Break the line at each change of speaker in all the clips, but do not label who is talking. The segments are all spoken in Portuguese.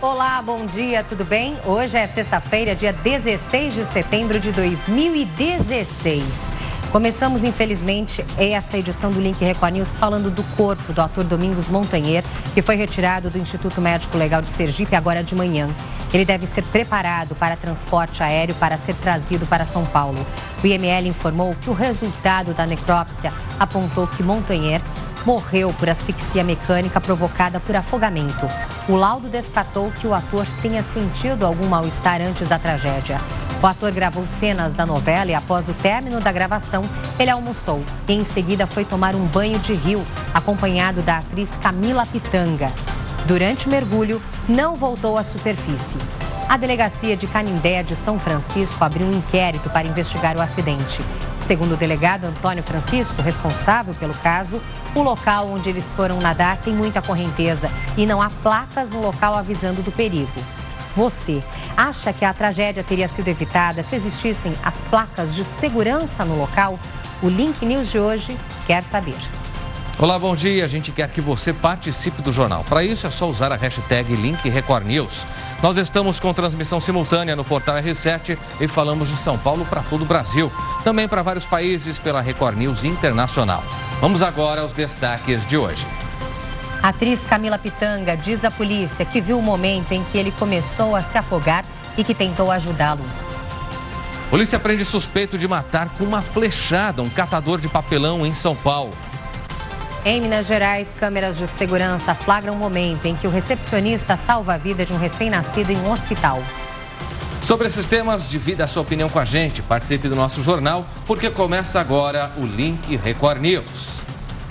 Olá, bom dia, tudo bem? Hoje é sexta-feira, dia 16 de setembro de 2016. Começamos, infelizmente, essa edição do Link Record News falando do corpo do ator Domingos Montanher, que foi retirado do Instituto Médico Legal de Sergipe agora de manhã. Ele deve ser preparado para transporte aéreo para ser trazido para São Paulo. O IML informou que o resultado da necrópsia apontou que Montanher morreu por asfixia mecânica provocada por afogamento. O laudo descartou que o ator tenha sentido algum mal-estar antes da tragédia. O ator gravou cenas da novela e, após o término da gravação, ele almoçou e, em seguida, foi tomar um banho de rio, acompanhado da atriz Camila Pitanga. Durante o mergulho, não voltou à superfície. A delegacia de Canindé de São Francisco abriu um inquérito para investigar o acidente. Segundo o delegado Antônio Francisco, responsável pelo caso, o local onde eles foram nadar tem muita correnteza e não há placas no local avisando do perigo. Você acha que a tragédia teria sido evitada se existissem as placas de segurança no local? O Link News de hoje quer saber.
Olá, bom dia. A gente quer que você participe do jornal. Para isso é só usar a hashtag Link Record News. Nós estamos com transmissão simultânea no portal R7 e falamos de São Paulo para todo o Brasil. Também para vários países pela Record News Internacional. Vamos agora aos destaques de hoje.
A atriz Camila Pitanga diz à polícia que viu o momento em que ele começou a se afogar e que tentou ajudá-lo.
Polícia prende suspeito de matar com uma flechada um catador de papelão em São Paulo.
Em Minas Gerais, câmeras de segurança flagram o momento em que o recepcionista salva a vida de um recém-nascido em um hospital.
Sobre esses temas, divida a sua opinião com a gente. Participe do nosso jornal, porque começa agora o Link Record News.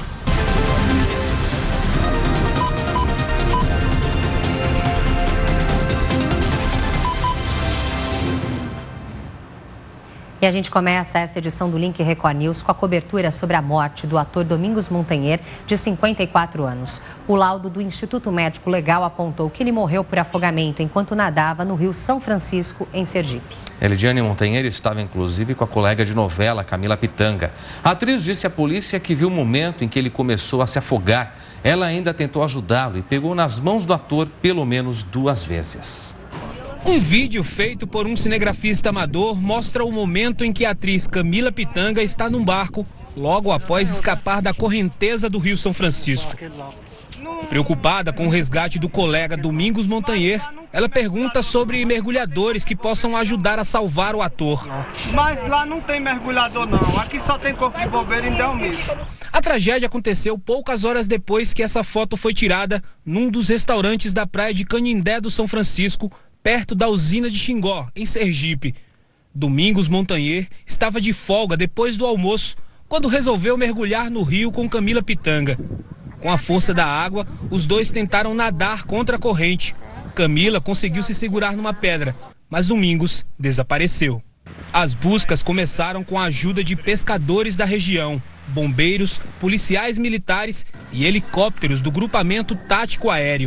E a gente começa esta edição do Link Record News com a cobertura sobre a morte do ator Domingos Montanher, de 54 anos. O laudo do Instituto Médico Legal apontou que ele morreu por afogamento enquanto nadava no Rio São Francisco, em Sergipe.
Elidiane Montanher estava inclusive com a colega de novela, Camila Pitanga. A atriz disse à polícia que viu o momento em que ele começou a se afogar. Ela ainda tentou ajudá-lo e pegou nas mãos do ator pelo menos 2 vezes.
Um vídeo feito por um cinegrafista amador mostra o momento em que a atriz Camila Pitanga está num barco logo após escapar da correnteza do Rio São Francisco. Preocupada com o resgate do colega Domingos Montanher, ela pergunta sobre mergulhadores que possam ajudar a salvar o ator.
Mas lá não tem mergulhador não, aqui só tem corpo de bombeiro em Delmiro.
A tragédia aconteceu poucas horas depois que essa foto foi tirada num dos restaurantes da praia de Canindé do São Francisco, perto da usina de Xingó, em Sergipe. Domingos Montanher estava de folga depois do almoço, quando resolveu mergulhar no rio com Camila Pitanga. Com a força da água, os dois tentaram nadar contra a corrente. Camila conseguiu se segurar numa pedra, mas Domingos desapareceu. As buscas começaram com a ajuda de pescadores da região, bombeiros, policiais militares e helicópteros do Grupamento Tático Aéreo.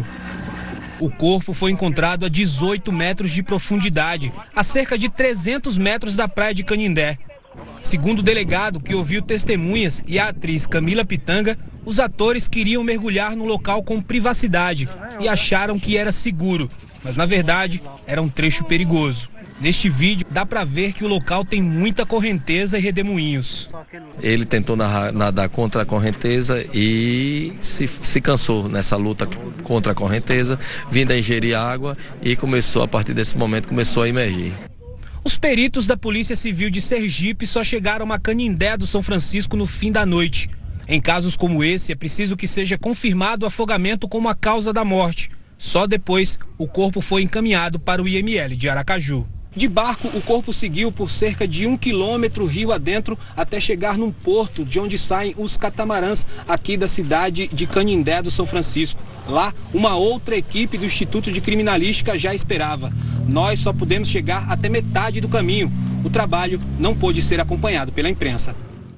O corpo foi encontrado a 18 metros de profundidade, a cerca de 300 metros da praia de Canindé. Segundo o delegado que ouviu testemunhas e a atriz Camila Pitanga, os atores queriam mergulhar no local com privacidade e acharam que era seguro, mas na verdade era um trecho perigoso. Neste vídeo dá para ver que o local tem muita correnteza e redemoinhos.
Ele tentou nadar contra a correnteza e se cansou nessa luta contra a correnteza, vindo a ingerir água e a partir desse momento, começou a emergir.
Os peritos da Polícia Civil de Sergipe só chegaram a Canindé do São Francisco no fim da noite. Em casos como esse, é preciso que seja confirmado o afogamento como a causa da morte. Só depois, o corpo foi encaminhado para o IML de Aracaju. De barco, o corpo seguiu por cerca de 1 quilômetro rio adentro até chegar num porto de onde saem os catamarãs aqui da cidade de Canindé do São Francisco. Lá, uma outra equipe do Instituto de Criminalística já esperava. Nós só pudemos chegar até metade do caminho. O trabalho não pôde ser acompanhado pela imprensa.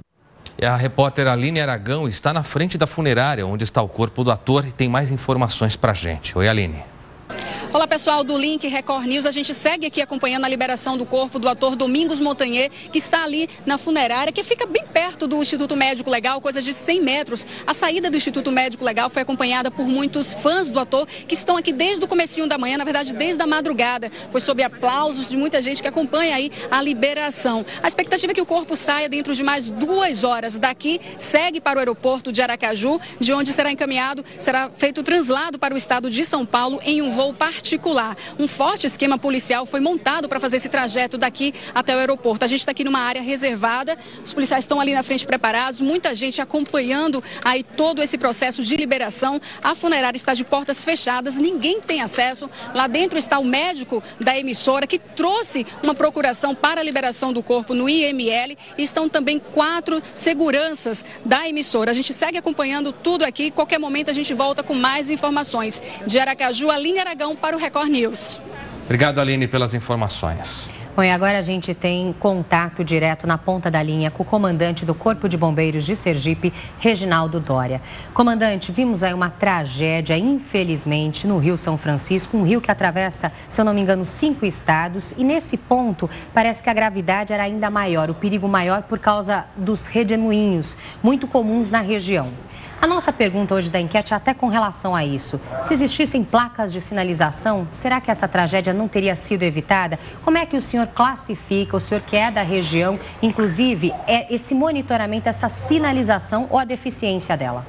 E a repórter Aline Aragão está na frente da funerária onde está o corpo do ator e tem mais informações pra gente. Oi, Aline.
Olá pessoal do Link Record News, a gente segue aqui acompanhando a liberação do corpo do ator Domingos Montanher, que está ali na funerária, que fica bem perto do Instituto Médico Legal, coisa de 100 metros. A saída do Instituto Médico Legal foi acompanhada por muitos fãs do ator, que estão aqui desde o comecinho da manhã, na verdade desde a madrugada. Foi sob aplausos de muita gente que acompanha aí a liberação. A expectativa é que o corpo saia dentro de mais 2 horas. Daqui segue para o aeroporto de Aracaju, de onde será encaminhado, será feito o translado para o estado de São Paulo em um voo particular. Um forte esquema policial foi montado para fazer esse trajeto daqui até o aeroporto. A gente está aqui numa área reservada, os policiais estão ali na frente preparados, muita gente acompanhando aí todo esse processo de liberação. A funerária está de portas fechadas, ninguém tem acesso. Lá dentro está o médico da emissora que trouxe uma procuração para a liberação do corpo no IML e estão também 4 seguranças da emissora. A gente segue acompanhando tudo aqui, qualquer momento a gente volta com mais informações. De Aracaju, Aline Aragão para o Record News.
Obrigado, Aline, pelas informações.
Bom, e agora a gente tem contato direto na ponta da linha com o comandante do Corpo de Bombeiros de Sergipe, Reginaldo Doria. Comandante, vimos aí uma tragédia, infelizmente, no Rio São Francisco, um rio que atravessa, se eu não me engano, 5 estados. E nesse ponto, parece que a gravidade era ainda maior, o perigo maior por causa dos redemoinhos, muito comuns na região. A nossa pergunta hoje da enquete é até com relação a isso. Se existissem placas de sinalização, será que essa tragédia não teria sido evitada? Como é que o senhor classifica, o senhor que é da região, inclusive, esse monitoramento, essa sinalização ou a deficiência dela?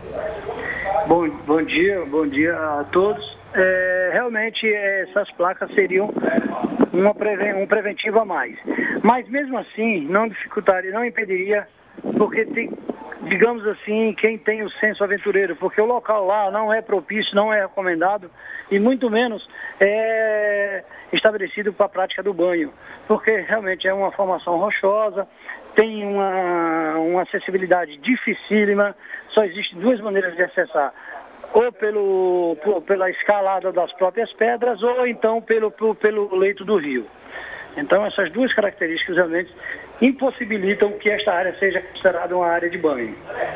Bom dia a todos. Realmente essas placas seriam um preventivo a mais. Mas mesmo assim, não dificultaria, não impediria, porque tem... digamos assim, quem tem o senso aventureiro, porque o local lá não é propício, não é recomendado e muito menos é estabelecido para a prática do banho, porque realmente é uma formação rochosa, tem uma acessibilidade dificílima, só existem 2 maneiras de acessar, ou pela escalada das próprias pedras ou então pelo leito do rio. Então essas 2 características realmente impossibilitam que esta área seja considerada uma área de banho.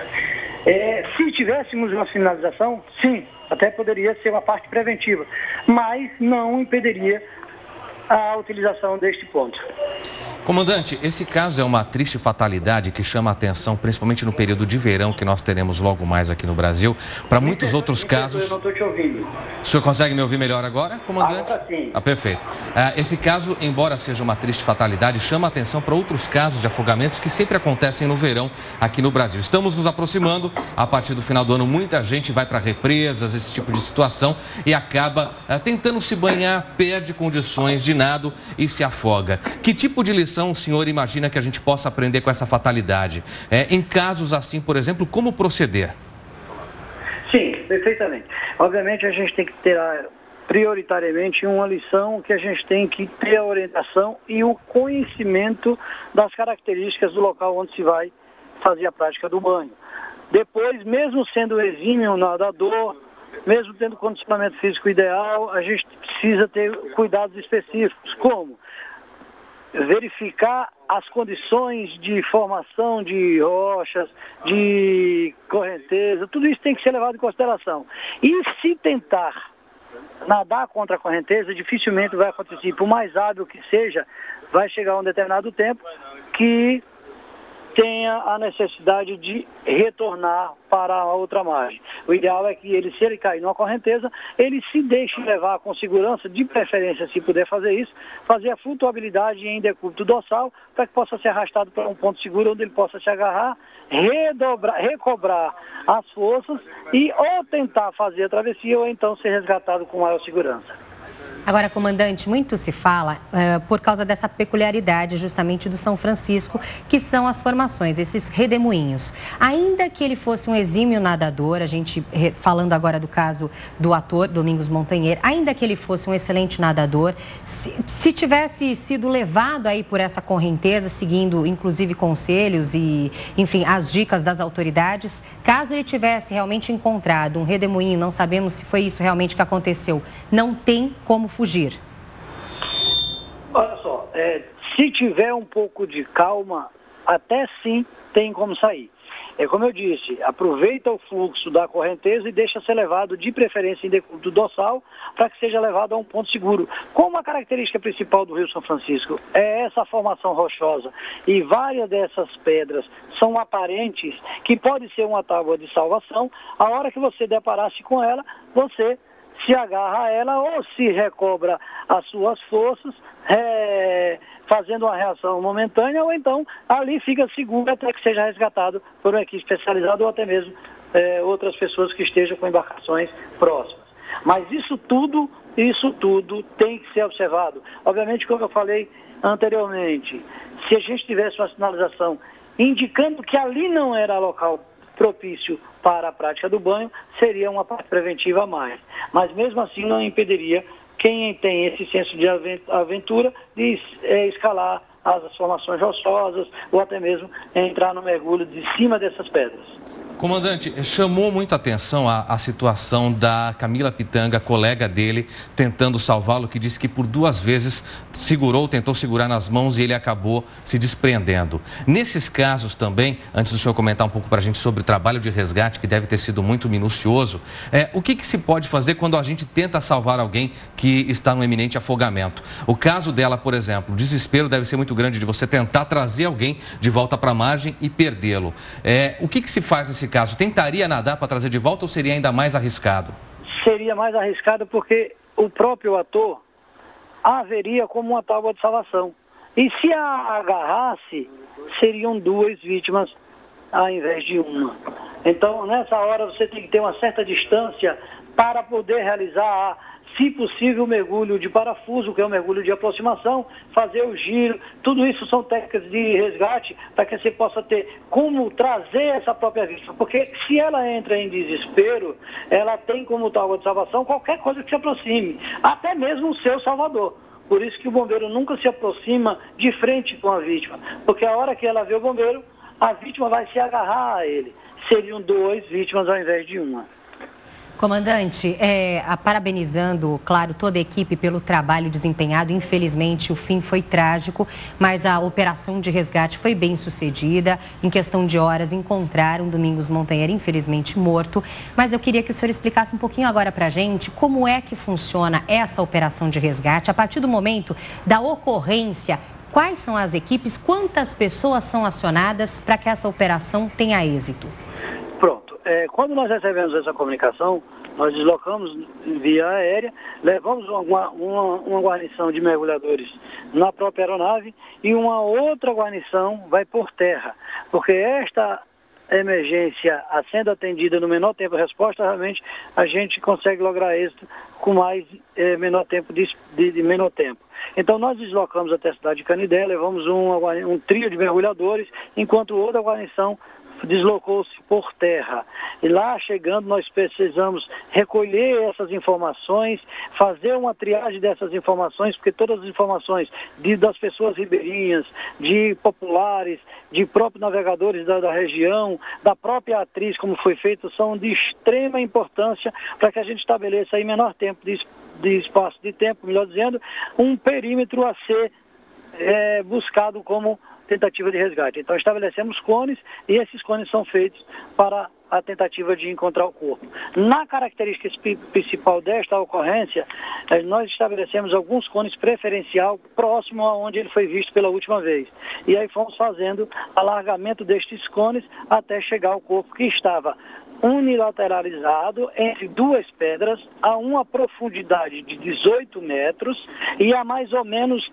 Se tivéssemos uma sinalização, sim, até poderia ser uma parte preventiva, mas não impediria a utilização deste ponto.
Comandante, esse caso é uma triste fatalidade que chama a atenção, principalmente no período de verão que nós teremos logo mais aqui no Brasil. Para muitos outros casos...
Eu não estou te ouvindo.
O senhor consegue me ouvir melhor agora, comandante?
Agora sim.
Perfeito. Esse caso, embora seja uma triste fatalidade, chama a atenção para outros casos de afogamentos que sempre acontecem no verão aqui no Brasil. Estamos nos aproximando, a partir do final do ano, muita gente vai para represas, esse tipo de situação, e acaba tentando se banhar, perde condições de nado e se afoga. Que tipo de lição o senhor imagina que a gente possa aprender com essa fatalidade? Em casos assim, por exemplo, como proceder?
Sim, perfeitamente. Obviamente a gente tem que ter prioritariamente uma lição que a gente tem que ter a orientação e o conhecimento das características do local onde se vai fazer a prática do banho. Depois, mesmo sendo exímio nadador, mesmo tendo condicionamento físico ideal, a gente precisa ter cuidados específicos, como verificar as condições de formação de rochas, de correnteza, tudo isso tem que ser levado em consideração. E se tentar nadar contra a correnteza, dificilmente vai acontecer. Por mais hábil que seja, vai chegar um determinado tempo que tenha a necessidade de retornar para a outra margem. O ideal é que se ele cair numa correnteza, ele se deixe levar com segurança, de preferência, se puder fazer isso, fazer a flutuabilidade em decúbito dorsal, para que possa ser arrastado para um ponto seguro onde ele possa se agarrar, recobrar as forças e ou tentar fazer a travessia ou então ser resgatado com maior segurança.
Agora, comandante, muito se fala por causa dessa peculiaridade justamente do São Francisco, que são as formações, esses redemoinhos. Ainda que ele fosse um exímio nadador, a gente falando agora do caso do ator Domingos Montanher, ainda que ele fosse um excelente nadador, se tivesse sido levado aí por essa correnteza, seguindo inclusive conselhos e, enfim, as dicas das autoridades, caso ele tivesse realmente encontrado um redemoinho, não sabemos se foi isso realmente que aconteceu, não tem como fugir.
Olha só, se tiver um pouco de calma, até sim tem como sair. é como eu disse, aproveita o fluxo da correnteza e deixa ser levado de preferência em decúbito dorsal para que seja levado a um ponto seguro. Como a característica principal do Rio São Francisco é essa formação rochosa e várias dessas pedras são aparentes, que pode ser uma tábua de salvação, a hora que você deparar-se com ela, você se agarra a ela ou se recobra as suas forças, fazendo uma reação momentânea, ou então ali fica seguro até que seja resgatado por uma equipe especializada ou até mesmo outras pessoas que estejam com embarcações próximas. Mas isso tudo tem que ser observado. Obviamente, como eu falei anteriormente, se a gente tivesse uma sinalização indicando que ali não era local propício para a prática do banho, seria uma parte preventiva a mais. Mas mesmo assim não impediria quem tem esse senso de aventura de escalar as formações rochosas ou até mesmo entrar no mergulho de cima dessas pedras.
Comandante, chamou muita atenção a situação da Camila Pitanga, colega dele, tentando salvá-lo, que disse que por 2 vezes tentou segurar nas mãos e ele acabou se desprendendo. Nesses casos também, antes do senhor comentar um pouco para a gente sobre o trabalho de resgate, que deve ter sido muito minucioso, o que se pode fazer quando a gente tenta salvar alguém que está no iminente afogamento? O caso dela, por exemplo, o desespero deve ser muito grande de você tentar trazer alguém de volta para a margem e perdê-lo. O que se faz nesse caso? Tentaria nadar para trazer de volta ou seria ainda mais arriscado?
Seria mais arriscado porque o próprio ator haveria como uma tábua de salvação. E se a agarrasse, seriam 2 vítimas ao invés de uma. Então, nessa hora, você tem que ter uma certa distância para poder realizar, se possível, o mergulho de parafuso, que é o mergulho de aproximação, fazer o giro. Tudo isso são técnicas de resgate para que você possa ter como trazer essa própria vítima. Porque se ela entra em desespero, ela tem como tábua de salvação qualquer coisa que se aproxime, até mesmo o seu salvador. Por isso que o bombeiro nunca se aproxima de frente com a vítima, porque a hora que ela vê o bombeiro, a vítima vai se agarrar a ele. Seriam 2 vítimas ao invés de uma.
Comandante, parabenizando, claro, toda a equipe pelo trabalho desempenhado. Infelizmente, o fim foi trágico, mas a operação de resgate foi bem sucedida. Em questão de horas, encontraram Domingos Montanher, infelizmente, morto. Mas eu queria que o senhor explicasse um pouquinho agora para a gente como é que funciona essa operação de resgate. A partir do momento da ocorrência, quais são as equipes, quantas pessoas são acionadas para que essa operação tenha êxito?
Pronto. Quando nós recebemos essa comunicação, nós deslocamos via aérea, levamos uma guarnição de mergulhadores na própria aeronave e uma outra guarnição vai por terra, porque esta emergência sendo atendida no menor tempo de resposta, realmente a gente consegue lograr êxito com menor tempo de menor tempo. Então nós deslocamos até a cidade de Canindé, levamos um trio de mergulhadores, enquanto outra guarnição deslocou-se por terra. E lá chegando, nós precisamos recolher essas informações, fazer uma triagem dessas informações, porque todas as informações das pessoas ribeirinhas, de populares, de próprios navegadores da região, da própria atriz, como foi feito, são de extrema importância para que a gente estabeleça em menor tempo de espaço de tempo, melhor dizendo, um perímetro a ser buscado como tentativa de resgate. Então estabelecemos cones e esses cones são feitos para a tentativa de encontrar o corpo. Na característica principal desta ocorrência, nós estabelecemos alguns cones preferencial próximo a onde ele foi visto pela última vez. E aí fomos fazendo alargamento destes cones até chegar ao corpo que estava unilateralizado entre 2 pedras a uma profundidade de 18 metros e a mais ou menos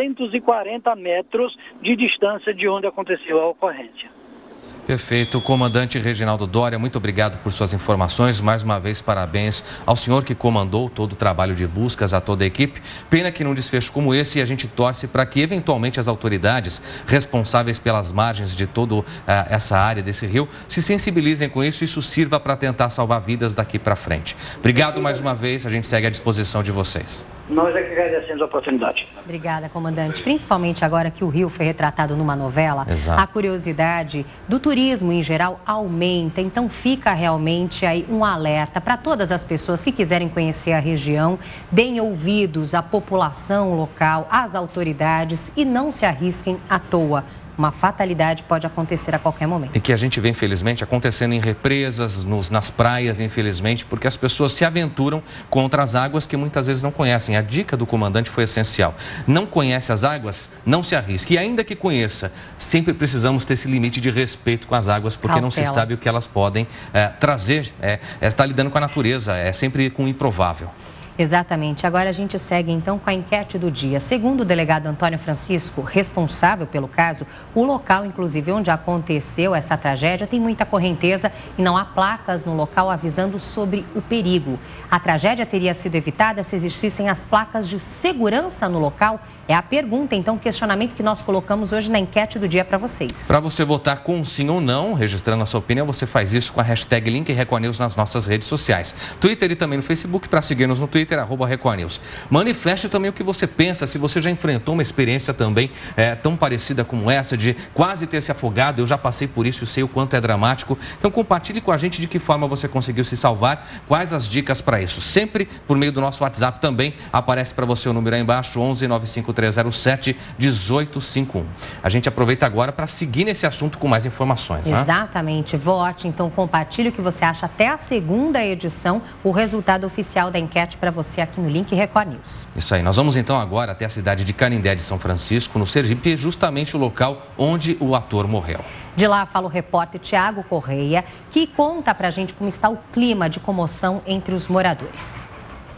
340 metros de distância de onde aconteceu a ocorrência.
Perfeito. Comandante Reginaldo Doria, muito obrigado por suas informações. Mais uma vez, parabéns ao senhor que comandou todo o trabalho de buscas, a toda a equipe. Pena que num desfecho como esse, a gente torce para que, eventualmente, as autoridades responsáveis pelas margens de toda essa área desse rio se sensibilizem com isso e isso sirva para tentar salvar vidas daqui para frente. Obrigado mais uma vez, a gente segue à disposição de vocês.
Nós é que agradecemos a oportunidade.
Obrigada, comandante. Principalmente agora que o rio foi retratado numa novela,
Exato.
A curiosidade do turismo em geral aumenta. Então fica realmente aí um alerta para todas as pessoas que quiserem conhecer a região, deem ouvidos à população local, às autoridades e não se arrisquem à toa. uma fatalidade pode acontecer a qualquer momento.
E que a gente vê, infelizmente, acontecendo em represas, nas praias, infelizmente, porque as pessoas se aventuram contra as águas que muitas vezes não conhecem. A dica do comandante foi essencial. Não conhece as águas, não se arrisque. E ainda que conheça, sempre precisamos ter esse limite de respeito com as águas, porque não se sabe o que elas podem trazer. Está lidando com a natureza, é sempre com o improvável.
Exatamente. Agora a gente segue então com a enquete do dia. Segundo o delegado Antônio Francisco, responsável pelo caso, o local, inclusive, onde aconteceu essa tragédia, tem muita correnteza e não há placas no local avisando sobre o perigo. A tragédia teria sido evitada se existissem as placas de segurança no local? É a pergunta, então, o questionamento que nós colocamos hoje na enquete do dia para vocês.
Para você votar com sim ou não, registrando a sua opinião, você faz isso com a hashtag Link Record News nas nossas redes sociais. Twitter e também no Facebook, para seguir-nos no Twitter, @RecordNews. Manifeste também o que você pensa, se você já enfrentou uma experiência também tão parecida como essa, de quase ter se afogado. Eu já passei por isso e sei o quanto é dramático. Então, compartilhe com a gente de que forma você conseguiu se salvar, quais as dicas para isso. Sempre por meio do nosso WhatsApp também, aparece para você o número aí embaixo, 11 95307 1851. A gente aproveita agora para seguir nesse assunto com mais informações.
Exatamente. Vote, então compartilhe o que você acha até a segunda edição, o resultado oficial da enquete para você aqui no Link Record News.
Isso aí. Nós vamos então agora até a cidade de Canindé de São Francisco, no Sergipe, justamente o local onde o ator morreu.
De lá fala o repórter Tiago Correia, que conta pra gente como está o clima de comoção entre os moradores.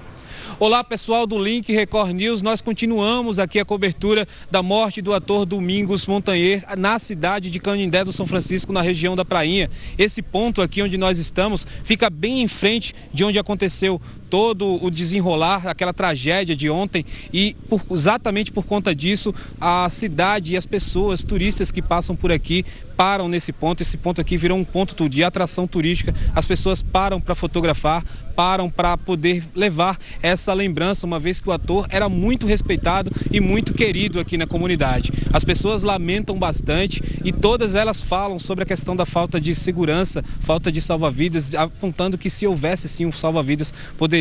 Olá, pessoal do Link Record News. Nós continuamos aqui a cobertura da morte do ator Domingos Montanher na cidade de Canindé do São Francisco, na região da Prainha. Esse ponto aqui onde nós estamos fica bem em frente de onde aconteceu todo o desenrolar, aquela tragédia de ontem, e exatamente por conta disso, a cidade e as pessoas, turistas que passam por aqui, param nesse ponto. Esse ponto aqui virou um ponto de atração turística. As pessoas param para fotografar, param para poder levar essa lembrança, uma vez que o ator era muito respeitado e muito querido aqui na comunidade. As pessoas lamentam bastante e todas elas falam sobre a questão da falta de segurança, falta de salva-vidas, apontando que se houvesse sim um salva-vidas,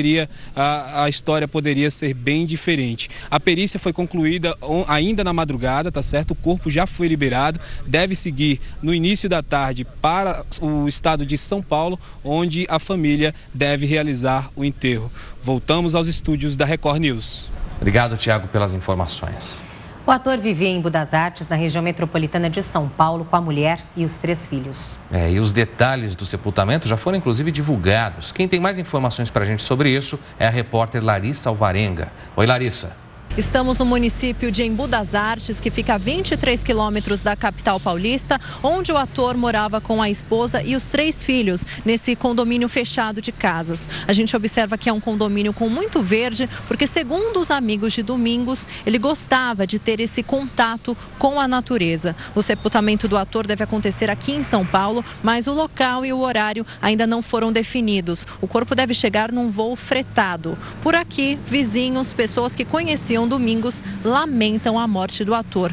a história poderia ser bem diferente. A perícia foi concluída ainda na madrugada, tá certo? O corpo já foi liberado, deve seguir no início da tarde para o estado de São Paulo, onde a família deve realizar o enterro. Voltamos aos estúdios da Record News.
Obrigado, Tiago, pelas informações.
O ator vivia em Embu das Artes, na região metropolitana de São Paulo, com a mulher e os 3 filhos.
E os detalhes do sepultamento já foram, inclusive, divulgados. Quem tem mais informações para a gente sobre isso é a repórter Larissa Alvarenga. Oi, Larissa.
Estamos no município de Embu das Artes, que fica a 23 quilômetros da capital paulista, onde o ator morava com a esposa e os 3 filhos, nesse condomínio fechado de casas. A gente observa que é um condomínio com muito verde, porque, segundo os amigos de Domingos, ele gostava de ter esse contato com a natureza. O sepultamento do ator deve acontecer aqui em São Paulo, mas o local e o horário ainda não foram definidos. O corpo deve chegar num voo fretado. Por aqui, vizinhos, pessoas que conheciam Domingos lamentam a morte do ator.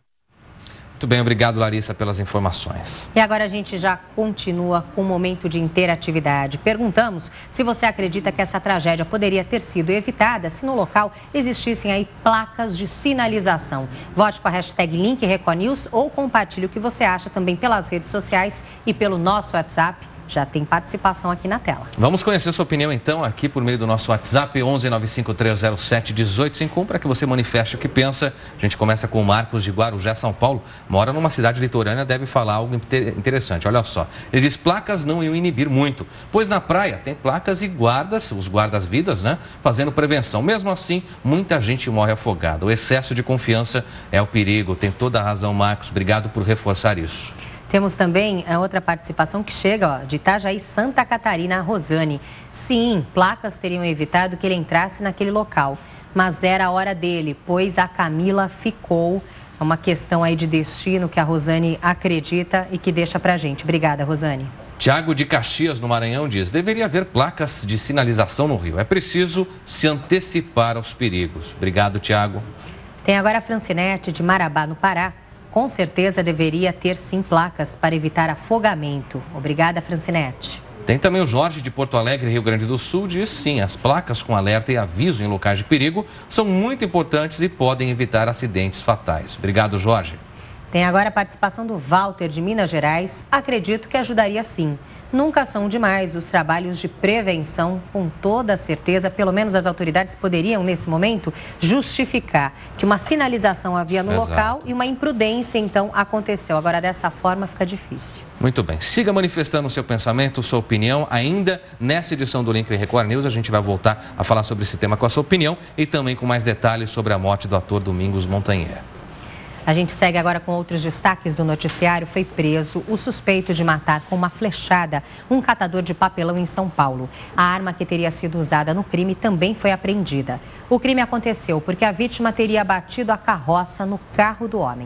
Muito bem, obrigado, Larissa, pelas informações.
E agora a gente já continua com o momento de interatividade. Perguntamos se você acredita que essa tragédia poderia ter sido evitada se no local existissem aí placas de sinalização. Vote com a hashtag Link Record News ou compartilhe o que você acha também pelas redes sociais e pelo nosso WhatsApp. Já tem participação aqui na tela.
Vamos conhecer sua opinião, então, aqui por meio do nosso WhatsApp, 11 95307 1851, para que você manifeste o que pensa. A gente começa com o Marcos de Guarujá, São Paulo. Mora numa cidade litorânea, deve falar algo interessante. Olha só, ele diz: placas não iam inibir muito, pois na praia tem placas e guardas, os guardas-vidas, né, fazendo prevenção. Mesmo assim, muita gente morre afogada. O excesso de confiança é o perigo. Tem toda a razão, Marcos. Obrigado por reforçar isso.
Temos também outra participação que chega de Itajaí, Santa Catarina, a Rosane. Sim, placas teriam evitado que ele entrasse naquele local, mas era a hora dele, pois a Camila ficou. É uma questão aí de destino que a Rosane acredita e que deixa pra gente. Obrigada, Rosane.
Tiago de Caxias, no Maranhão, diz: deveria haver placas de sinalização no Rio. É preciso se antecipar aos perigos. Obrigado, Tiago.
Tem agora a Francinete, de Marabá, no Pará. Com certeza deveria ter sim placas para evitar afogamento. Obrigada, Francinete.
Tem também o Jorge de Porto Alegre, Rio Grande do Sul, diz sim, as placas com alerta e aviso em locais de perigo são muito importantes e podem evitar acidentes fatais. Obrigado, Jorge.
Tem agora a participação do Walter, de Minas Gerais. Acredito que ajudaria sim. Nunca são demais os trabalhos de prevenção, com toda certeza. Pelo menos as autoridades poderiam, nesse momento, justificar que uma sinalização havia no local e uma imprudência, então, aconteceu. Agora, dessa forma, fica difícil.
Muito bem. Siga manifestando o seu pensamento, sua opinião. Ainda nessa edição do Link Record News, a gente vai voltar a falar sobre esse tema com a sua opinião e também com mais detalhes sobre a morte do ator Domingos Montanher.
A gente segue agora com outros destaques do noticiário. Foi preso o suspeito de matar com uma flechada um catador de papelão em São Paulo. A arma que teria sido usada no crime também foi apreendida. O crime aconteceu porque a vítima teria batido a carroça no carro do homem.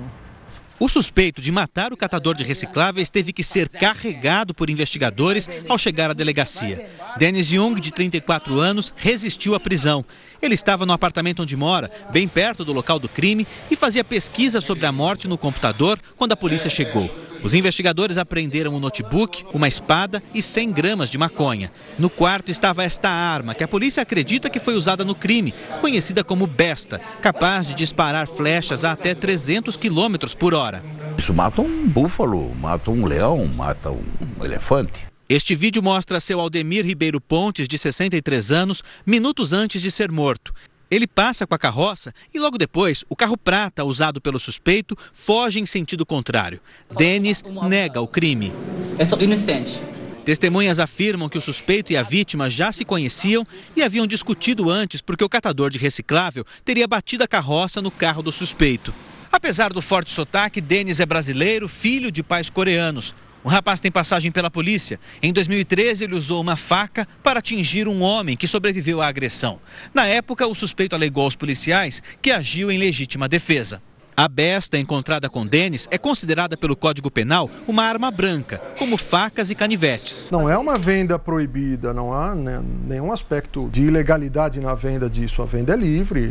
O suspeito de matar o catador de recicláveis teve que ser carregado por investigadores ao chegar à delegacia. Dennis Jung, de 34 anos, resistiu à prisão. Ele estava no apartamento onde mora, bem perto do local do crime, e fazia pesquisa sobre a morte no computador quando a polícia chegou. Os investigadores apreenderam um notebook, uma espada e 100 gramas de maconha. No quarto estava esta arma, que a polícia acredita que foi usada no crime, conhecida como besta, capaz de disparar flechas a até 300 km por hora.
Isso mata um búfalo, mata um leão, mata um elefante.
Este vídeo mostra seu Aldemir Ribeiro Pontes, de 63 anos, minutos antes de ser morto. Ele passa com a carroça e logo depois o carro prata usado pelo suspeito foge em sentido contrário. Dennis nega o crime.
Eu sou inocente.
Testemunhas afirmam que o suspeito e a vítima já se conheciam e haviam discutido antes porque o catador de reciclável teria batido a carroça no carro do suspeito. Apesar do forte sotaque, Dennis é brasileiro, filho de pais coreanos. O rapaz tem passagem pela polícia. Em 2013, ele usou uma faca para atingir um homem que sobreviveu à agressão. Na época, o suspeito alegou aos policiais que agiu em legítima defesa. A besta encontrada com Dennis é considerada pelo Código Penal uma arma branca, como facas e canivetes.
Não é uma venda proibida, não há nenhum aspecto de ilegalidade na venda disso. A venda é livre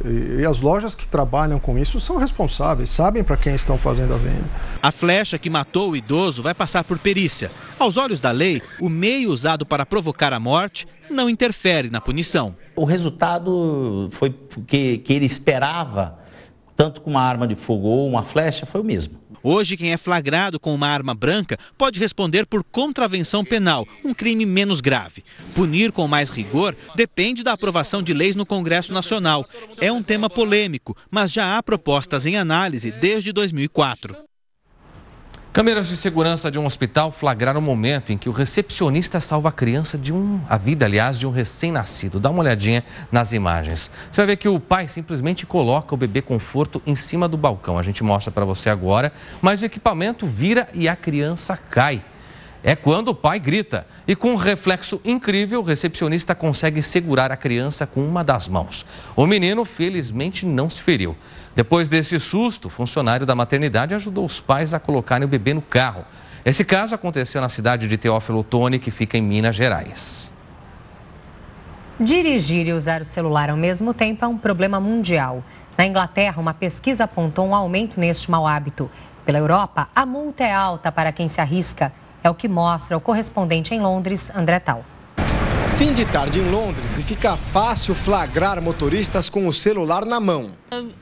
e as lojas que trabalham com isso são responsáveis, sabem para quem estão fazendo a venda.
A flecha que matou o idoso vai passar por perícia. Aos olhos da lei, o meio usado para provocar a morte não interfere na punição.
O resultado foi que ele esperava, tanto com uma arma de fogo ou uma flecha, foi o mesmo.
Hoje, quem é flagrado com uma arma branca pode responder por contravenção penal, um crime menos grave. Punir com mais rigor depende da aprovação de leis no Congresso Nacional. É um tema polêmico, mas já há propostas em análise desde 2004.
Câmeras de segurança de um hospital flagraram o momento em que o recepcionista salva a vida de um recém-nascido. Dá uma olhadinha nas imagens. Você vai ver que o pai simplesmente coloca o bebê conforto em cima do balcão. A gente mostra para você agora, mas o equipamento vira e a criança cai. É quando o pai grita e, com um reflexo incrível, o recepcionista consegue segurar a criança com uma das mãos. O menino, felizmente, não se feriu. Depois desse susto, o funcionário da maternidade ajudou os pais a colocarem o bebê no carro. Esse caso aconteceu na cidade de Teófilo Otoni, que fica em Minas Gerais.
Dirigir e usar o celular ao mesmo tempo é um problema mundial. Na Inglaterra, uma pesquisa apontou um aumento neste mau hábito. Pela Europa, a multa é alta para quem se arrisca. É o que mostra o correspondente em Londres, André Tal.
Fim de tarde em Londres e fica fácil flagrar motoristas com o celular na mão.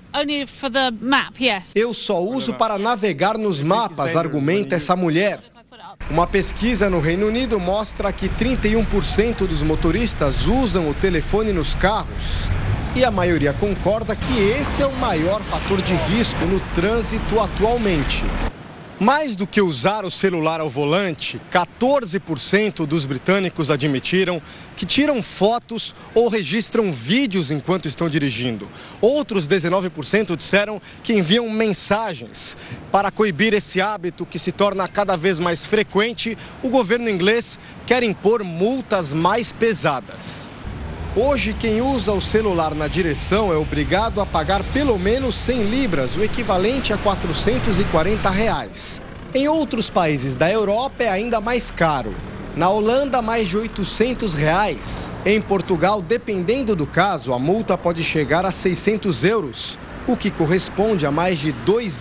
Eu só uso para navegar nos mapas, argumenta essa mulher. Uma pesquisa no Reino Unido mostra que 31% dos motoristas usam o telefone nos carros. E a maioria concorda que esse é o maior fator de risco no trânsito atualmente. Mais do que usar o celular ao volante, 14% dos britânicos admitiram que tiram fotos ou registram vídeos enquanto estão dirigindo. Outros 19% disseram que enviam mensagens. Para coibir esse hábito que se torna cada vez mais frequente, o governo inglês quer impor multas mais pesadas. Hoje, quem usa o celular na direção é obrigado a pagar pelo menos 100 libras, o equivalente a R$ 440. Em outros países da Europa é ainda mais caro. Na Holanda, mais de R$ 800. Em Portugal, dependendo do caso, a multa pode chegar a 600 euros, o que corresponde a mais de R$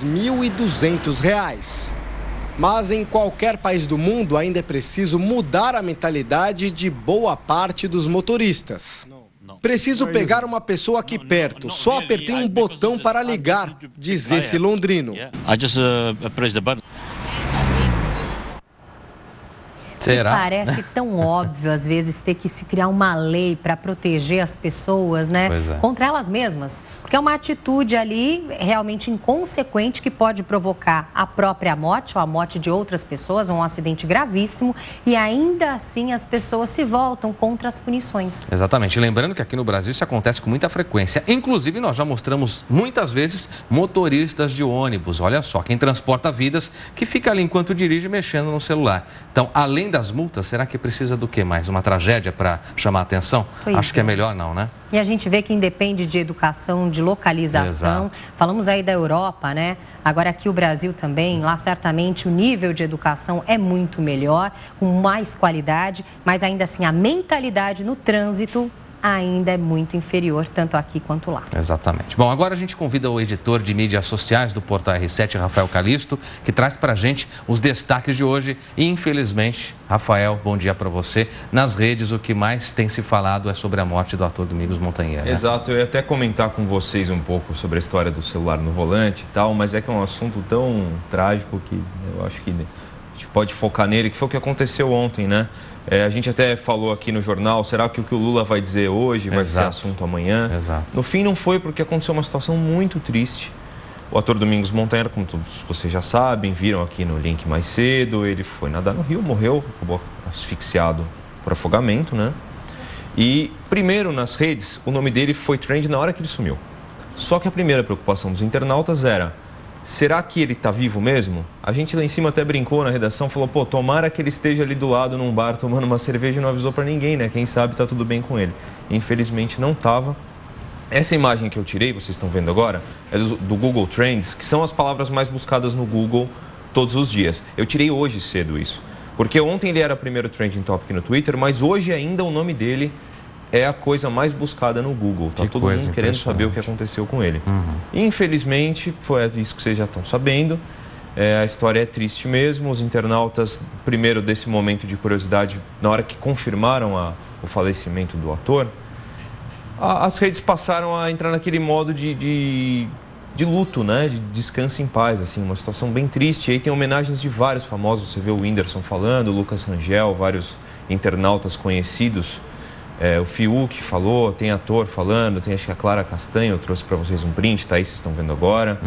2.200. Mas em qualquer país do mundo ainda é preciso mudar a mentalidade de boa parte dos motoristas. Preciso pegar uma pessoa aqui perto. Só apertei um botão para ligar, diz esse londrino.
Será?
Parece tão óbvio, às vezes, ter que se criar uma lei para proteger as pessoas, né? Contra elas mesmas. Porque é uma atitude ali realmente inconsequente que pode provocar a própria morte ou a morte de outras pessoas, um acidente gravíssimo. E ainda assim as pessoas se voltam contra as punições.
Exatamente. Lembrando que aqui no Brasil isso acontece com muita frequência. Inclusive, nós já mostramos muitas vezes motoristas de ônibus. Olha só, quem transporta vidas que fica ali enquanto dirige mexendo no celular. Então, além das multas, será que precisa do que mais? Uma tragédia para chamar a atenção? Acho que é melhor não, né?
E a gente vê que independe de educação, de localização.
Exato.
Falamos aí da Europa, né? Agora aqui o Brasil também, lá certamente o nível de educação é muito melhor, com mais qualidade, mas ainda assim a mentalidade no trânsito ainda é muito inferior, tanto aqui quanto lá.
Exatamente. Bom, agora a gente convida o editor de mídias sociais do Portal R7, Rafael Calisto, que traz para a gente os destaques de hoje. E, infelizmente, Rafael, bom dia para você. Nas redes, o que mais tem se falado é sobre a morte do ator Domingos Montanher, né?
Exato, eu ia até comentar com vocês um pouco sobre a história do celular no volante e tal, mas é que é um assunto tão trágico que eu acho que a gente pode focar nele, que foi o que aconteceu ontem, né? A gente até falou aqui no jornal, será que o Lula vai dizer hoje vai ser assunto amanhã?
Exato.
No fim não foi, porque aconteceu uma situação muito triste. O ator Domingos Montanher, como todos vocês já sabem, viram aqui no link mais cedo, ele foi nadar no rio, morreu, acabou asfixiado por afogamento, né? E primeiro nas redes, o nome dele foi trend na hora que ele sumiu. Só que a primeira preocupação dos internautas era: será que ele está vivo mesmo? A gente lá em cima até brincou na redação, falou, pô, tomara que ele esteja ali do lado num bar tomando uma cerveja e não avisou para ninguém, né? Quem sabe tá tudo bem com ele. Infelizmente não estava. Essa imagem que eu tirei, vocês estão vendo agora, é do Google Trends, que são as palavras mais buscadas no Google todos os dias. Eu tirei hoje cedo isso, porque ontem ele era o primeiro trending topic no Twitter, mas hoje ainda o nome dele é a coisa mais buscada no Google. Tá todo mundo querendo saber o que aconteceu com ele. Infelizmente, foi isso que vocês já estão sabendo. A história é triste mesmo. Os internautas, primeiro desse momento de curiosidade, na hora que confirmaram o falecimento do ator, as redes passaram a entrar naquele modo de luto, né? De descanso em paz, assim, uma situação bem triste. E aí tem homenagens de vários famosos. Você vê o Whindersson falando, o Lucas Rangel, vários internautas conhecidos. O Fiuk falou, tem ator falando, tem acho que a Clara Castanho, eu trouxe para vocês um print, tá aí, vocês estão vendo agora.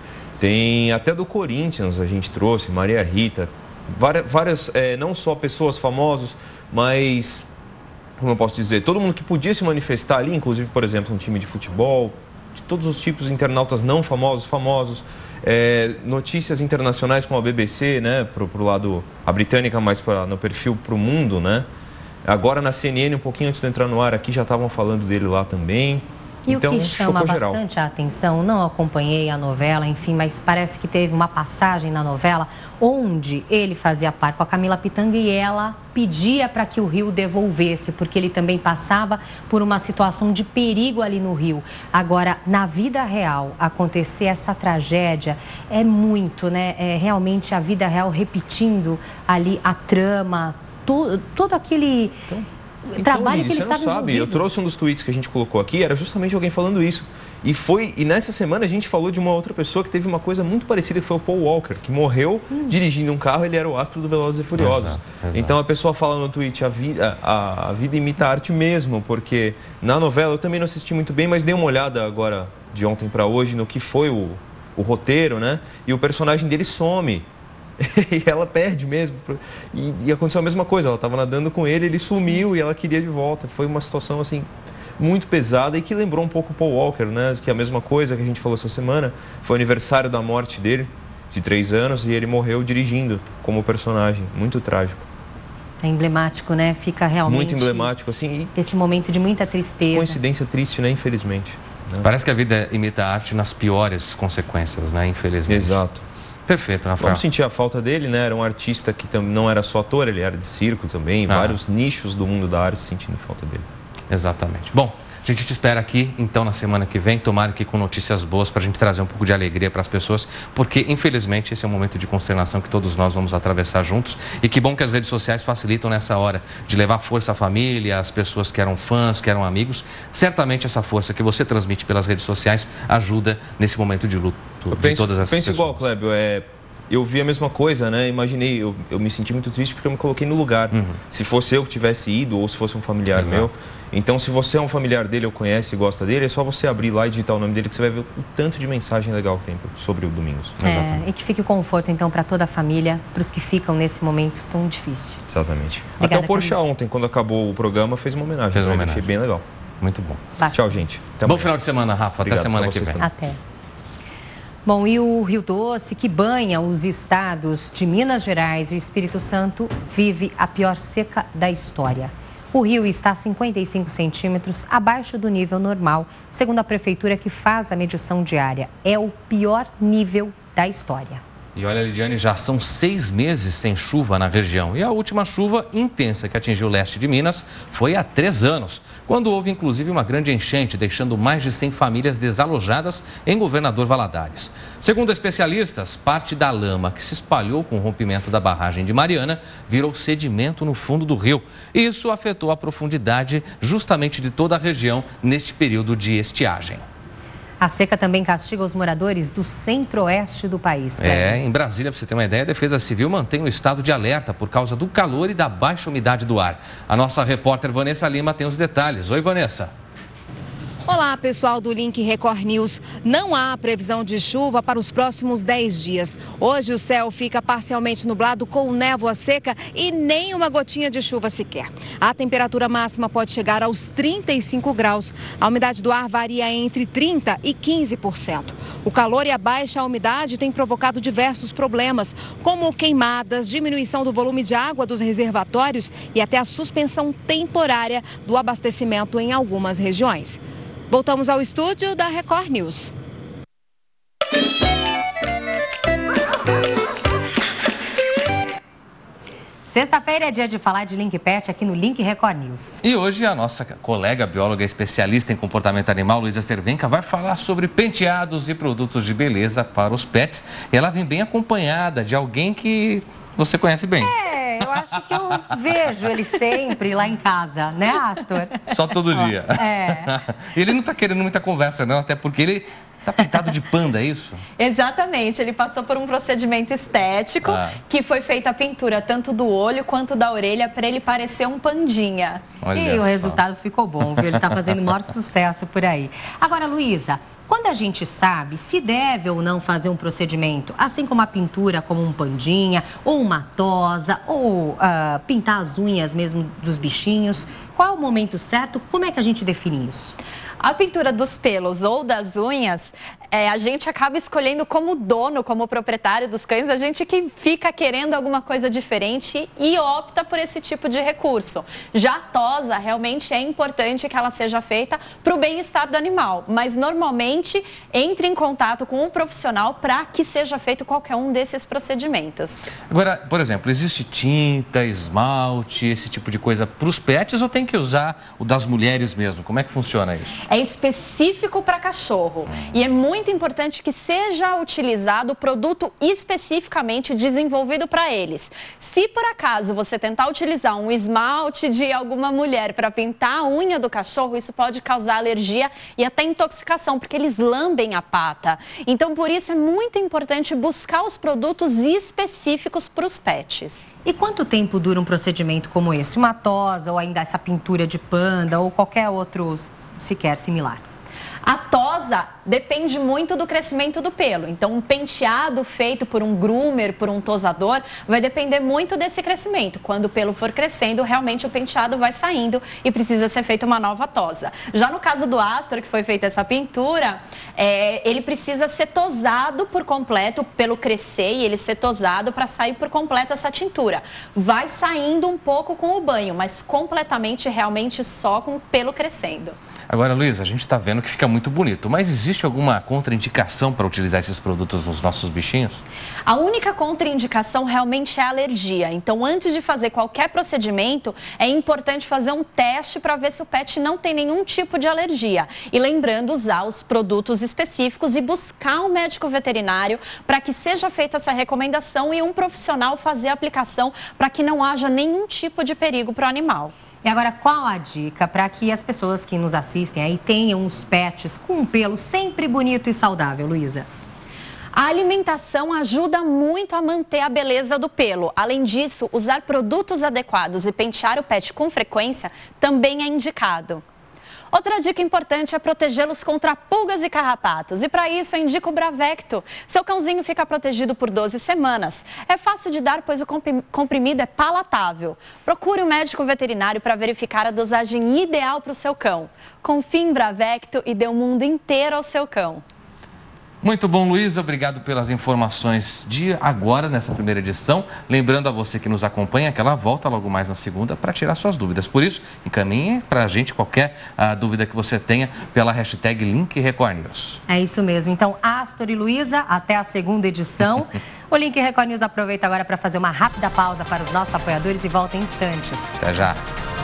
Tem até do Corinthians, a gente trouxe, Maria Rita, várias não só pessoas famosas, mas, como eu posso dizer, todo mundo que podia se manifestar ali, inclusive, por exemplo, um time de futebol, de todos os tipos de internautas não famosos, notícias internacionais como a BBC, né, pro lado, a britânica, mais no perfil pro mundo, né? Agora na CNN, um pouquinho antes de entrar no ar aqui, já estavam falando dele lá também.
E
então,
o que chama
geral.
bastante a atenção, não acompanhei a novela, enfim, mas parece que teve uma passagem na novela onde ele fazia par com a Camila Pitanga e ela pedia para que o rio devolvesse, porque ele também passava por uma situação de perigo ali no rio. Agora, na vida real, acontecer essa tragédia é muito, né? É realmente a vida real repetindo ali a trama, todo aquele trabalho que ele estava envolvido.
Eu trouxe um dos tweets que a gente colocou aqui, era justamente alguém falando isso. E nessa semana a gente falou de uma outra pessoa que teve uma coisa muito parecida, que foi o Paul Walker, que morreu dirigindo um carro, ele era o astro do Velozes e Furiosos. Exato. Então a pessoa fala no tweet, a vida imita a arte mesmo, porque na novela eu também não assisti muito bem, mas dei uma olhada agora, de ontem para hoje, no que foi o roteiro, né? E o personagem dele some. E ela perde mesmo. E aconteceu a mesma coisa, ela estava nadando com ele, ele sumiu e ela queria de volta. Foi uma situação assim muito pesada e que lembrou um pouco o Paul Walker, né? Que é a mesma coisa que a gente falou essa semana. Foi o aniversário da morte dele, de 3 anos, e ele morreu dirigindo como personagem. Muito trágico.
É emblemático, né? Fica realmente...
Muito emblemático, assim.
Esse momento de muita tristeza.
Coincidência triste, né? Infelizmente. Né?
Parece que a vida imita a arte nas piores consequências, né? Infelizmente.
Exato.
Perfeito, Rafael.
Vamos sentir a falta dele, né? Era um artista que não era só ator, ele era de circo também, vários nichos do mundo da arte sentindo falta dele.
Exatamente. Bom, A gente te espera aqui, então, na semana que vem, tomara que com notícias boas para a gente trazer um pouco de alegria para as pessoas, porque, infelizmente, esse é um momento de consternação que todos nós vamos atravessar juntos. E que bom que as redes sociais facilitam nessa hora de levar força à família, às pessoas que eram fãs, que eram amigos. Certamente essa força que você transmite pelas redes sociais ajuda nesse momento de luto de todas essas pessoas.
Penso igual, Clébio, eu vi a mesma coisa, né? Imaginei, eu me senti muito triste porque eu me coloquei no lugar. Se fosse eu que tivesse ido ou se fosse um familiar meu. Então, se você é um familiar dele, ou conhece e gosta dele, é só você abrir lá e digitar o nome dele que você vai ver o tanto de mensagem legal que tem sobre o Domingos.
E que fique conforto, então, para toda a família, para os que ficam nesse momento tão difícil.
Exatamente.
Obrigada,
até o Porchat ontem, quando acabou o programa, fez uma homenagem. Achei bem legal.
Muito bom.
Tchau, gente.
Bom final de semana, Rafa. Até semana que vem.
Também. Até. Bom, e o Rio Doce, que banha os estados de Minas Gerais e o Espírito Santo, vive a pior seca da história. O rio está a 55 centímetros abaixo do nível normal, segundo a prefeitura que faz a medição diária. É o pior nível da história.
E olha, Lidiane, já são 6 meses sem chuva na região. E a última chuva intensa que atingiu o leste de Minas foi há 3 anos, quando houve inclusive uma grande enchente, deixando mais de 100 famílias desalojadas em Governador Valadares. Segundo especialistas, parte da lama que se espalhou com o rompimento da barragem de Mariana virou sedimento no fundo do rio. Isso afetou a profundidade justamente de toda a região neste período de estiagem.
A seca também castiga os moradores do centro-oeste do país.
Em Brasília, para você ter uma ideia, a Defesa Civil mantém o estado de alerta por causa do calor e da baixa umidade do ar. A nossa repórter Vanessa Lima tem os detalhes. Oi, Vanessa.
Olá, pessoal do Link Record News. Não há previsão de chuva para os próximos 10 dias. Hoje o céu fica parcialmente nublado com névoa seca e nem uma gotinha de chuva sequer. A temperatura máxima pode chegar aos 35 graus. A umidade do ar varia entre 30% e 15%. O calor e a baixa umidade têm provocado diversos problemas, como queimadas, diminuição do volume de água dos reservatórios e até a suspensão temporária do abastecimento em algumas regiões. Voltamos ao estúdio da Record News.
Sexta-feira é dia de falar de Link Pet aqui no Link Record News.
E hoje a nossa colega bióloga especialista em comportamento animal, Luísa Cervenka, vai falar sobre penteados e produtos de beleza para os pets. E ela vem bem acompanhada de alguém que você conhece bem.
Eu acho que eu vejo ele sempre lá em casa, né, Astor?
Só todo dia. Ele não está querendo muita conversa, não, até porque ele está pintado de panda, é isso?
Exatamente, ele passou por um procedimento estético que foi feita a pintura tanto do olho quanto da orelha para ele parecer um pandinha.
O resultado ficou bom, viu? Ele está fazendo o maior sucesso por aí. Agora, Luísa, quando a gente sabe se deve ou não fazer um procedimento, assim como a pintura, como um pandinha, ou uma tosa, ou pintar as unhas mesmo dos bichinhos, qual é o momento certo? Como é que a gente define isso?
A pintura dos pelos ou das unhas, a gente acaba escolhendo como dono, como proprietário dos cães, a gente que fica querendo alguma coisa diferente e opta por esse tipo de recurso. Já a tosa, realmente é importante que ela seja feita para o bem-estar do animal, mas normalmente entre em contato com um profissional para que seja feito qualquer um desses procedimentos.
Agora, por exemplo, existe tinta, esmalte, esse tipo de coisa para os pets ou tem que usar o das mulheres mesmo? Como é que funciona isso?
É específico para cachorro e é muito importante que seja utilizado produto especificamente desenvolvido para eles. Se por acaso você tentar utilizar um esmalte de alguma mulher para pintar a unha do cachorro, isso pode causar alergia e até intoxicação, porque eles lambem a pata. Então, por isso é muito importante buscar os produtos específicos para os pets.
E quanto tempo dura um procedimento como esse? Uma tosa ou ainda essa pintura de panda ou qualquer outro sequer similar?
A tosa depende muito do crescimento do pelo. Então, um penteado feito por um groomer, por um tosador, vai depender muito desse crescimento. Quando o pelo for crescendo, realmente o penteado vai saindo e precisa ser feita uma nova tosa. Já no caso do Astor, que foi feita essa pintura, ele precisa ser tosado por completo, o pelo crescer e ele ser tosado para sair por completo essa tintura. Vai saindo um pouco com o banho, mas completamente, realmente só com o pelo crescendo.
Agora, Luísa, a gente está vendo que fica muito bonito. Mas existe alguma contraindicação para utilizar esses produtos nos nossos bichinhos?
A única contraindicação realmente é a alergia. Então, antes de fazer qualquer procedimento, é importante fazer um teste para ver se o pet não tem nenhum tipo de alergia. E lembrando, usar os produtos específicos e buscar um médico veterinário para que seja feita essa recomendação e um profissional fazer a aplicação para que não haja nenhum tipo de perigo para o animal.
E agora, qual a dica para que as pessoas que nos assistem aí tenham os pets com um pelo sempre bonito e saudável, Luísa?
A alimentação ajuda muito a manter a beleza do pelo. Além disso, usar produtos adequados e pentear o pet com frequência também é indicado. Outra dica importante é protegê-los contra pulgas e carrapatos. E para isso eu indico o Bravecto. Seu cãozinho fica protegido por 12 semanas. É fácil de dar, pois o comprimido é palatável. Procure um médico veterinário para verificar a dosagem ideal para o seu cão. Confie em Bravecto e dê o mundo inteiro ao seu cão.
Muito bom, Luísa. Obrigado pelas informações de agora, nessa primeira edição. Lembrando a você que nos acompanha que ela volta logo mais na segunda para tirar suas dúvidas. Por isso, encaminhe para a gente qualquer dúvida que você tenha pela hashtag Link Record News.
É isso mesmo. Então, Astor e Luísa, até a segunda edição. O Link Record News aproveita agora para fazer uma rápida pausa para os nossos apoiadores e volta em instantes.
Até já.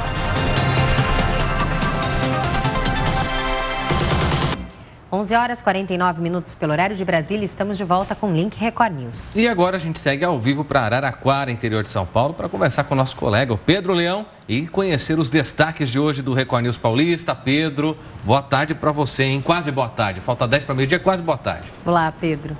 11h49 pelo horário de Brasília, estamos de volta com o Link Record News.
E agora a gente segue ao vivo para Araraquara, interior de São Paulo, para conversar com o nosso colega, o Pedro Leão, e conhecer os destaques de hoje do Record News Paulista. Pedro, boa tarde para você, hein? Quase boa tarde. Falta 10 para meio-dia, quase boa tarde.
Olá, Pedro.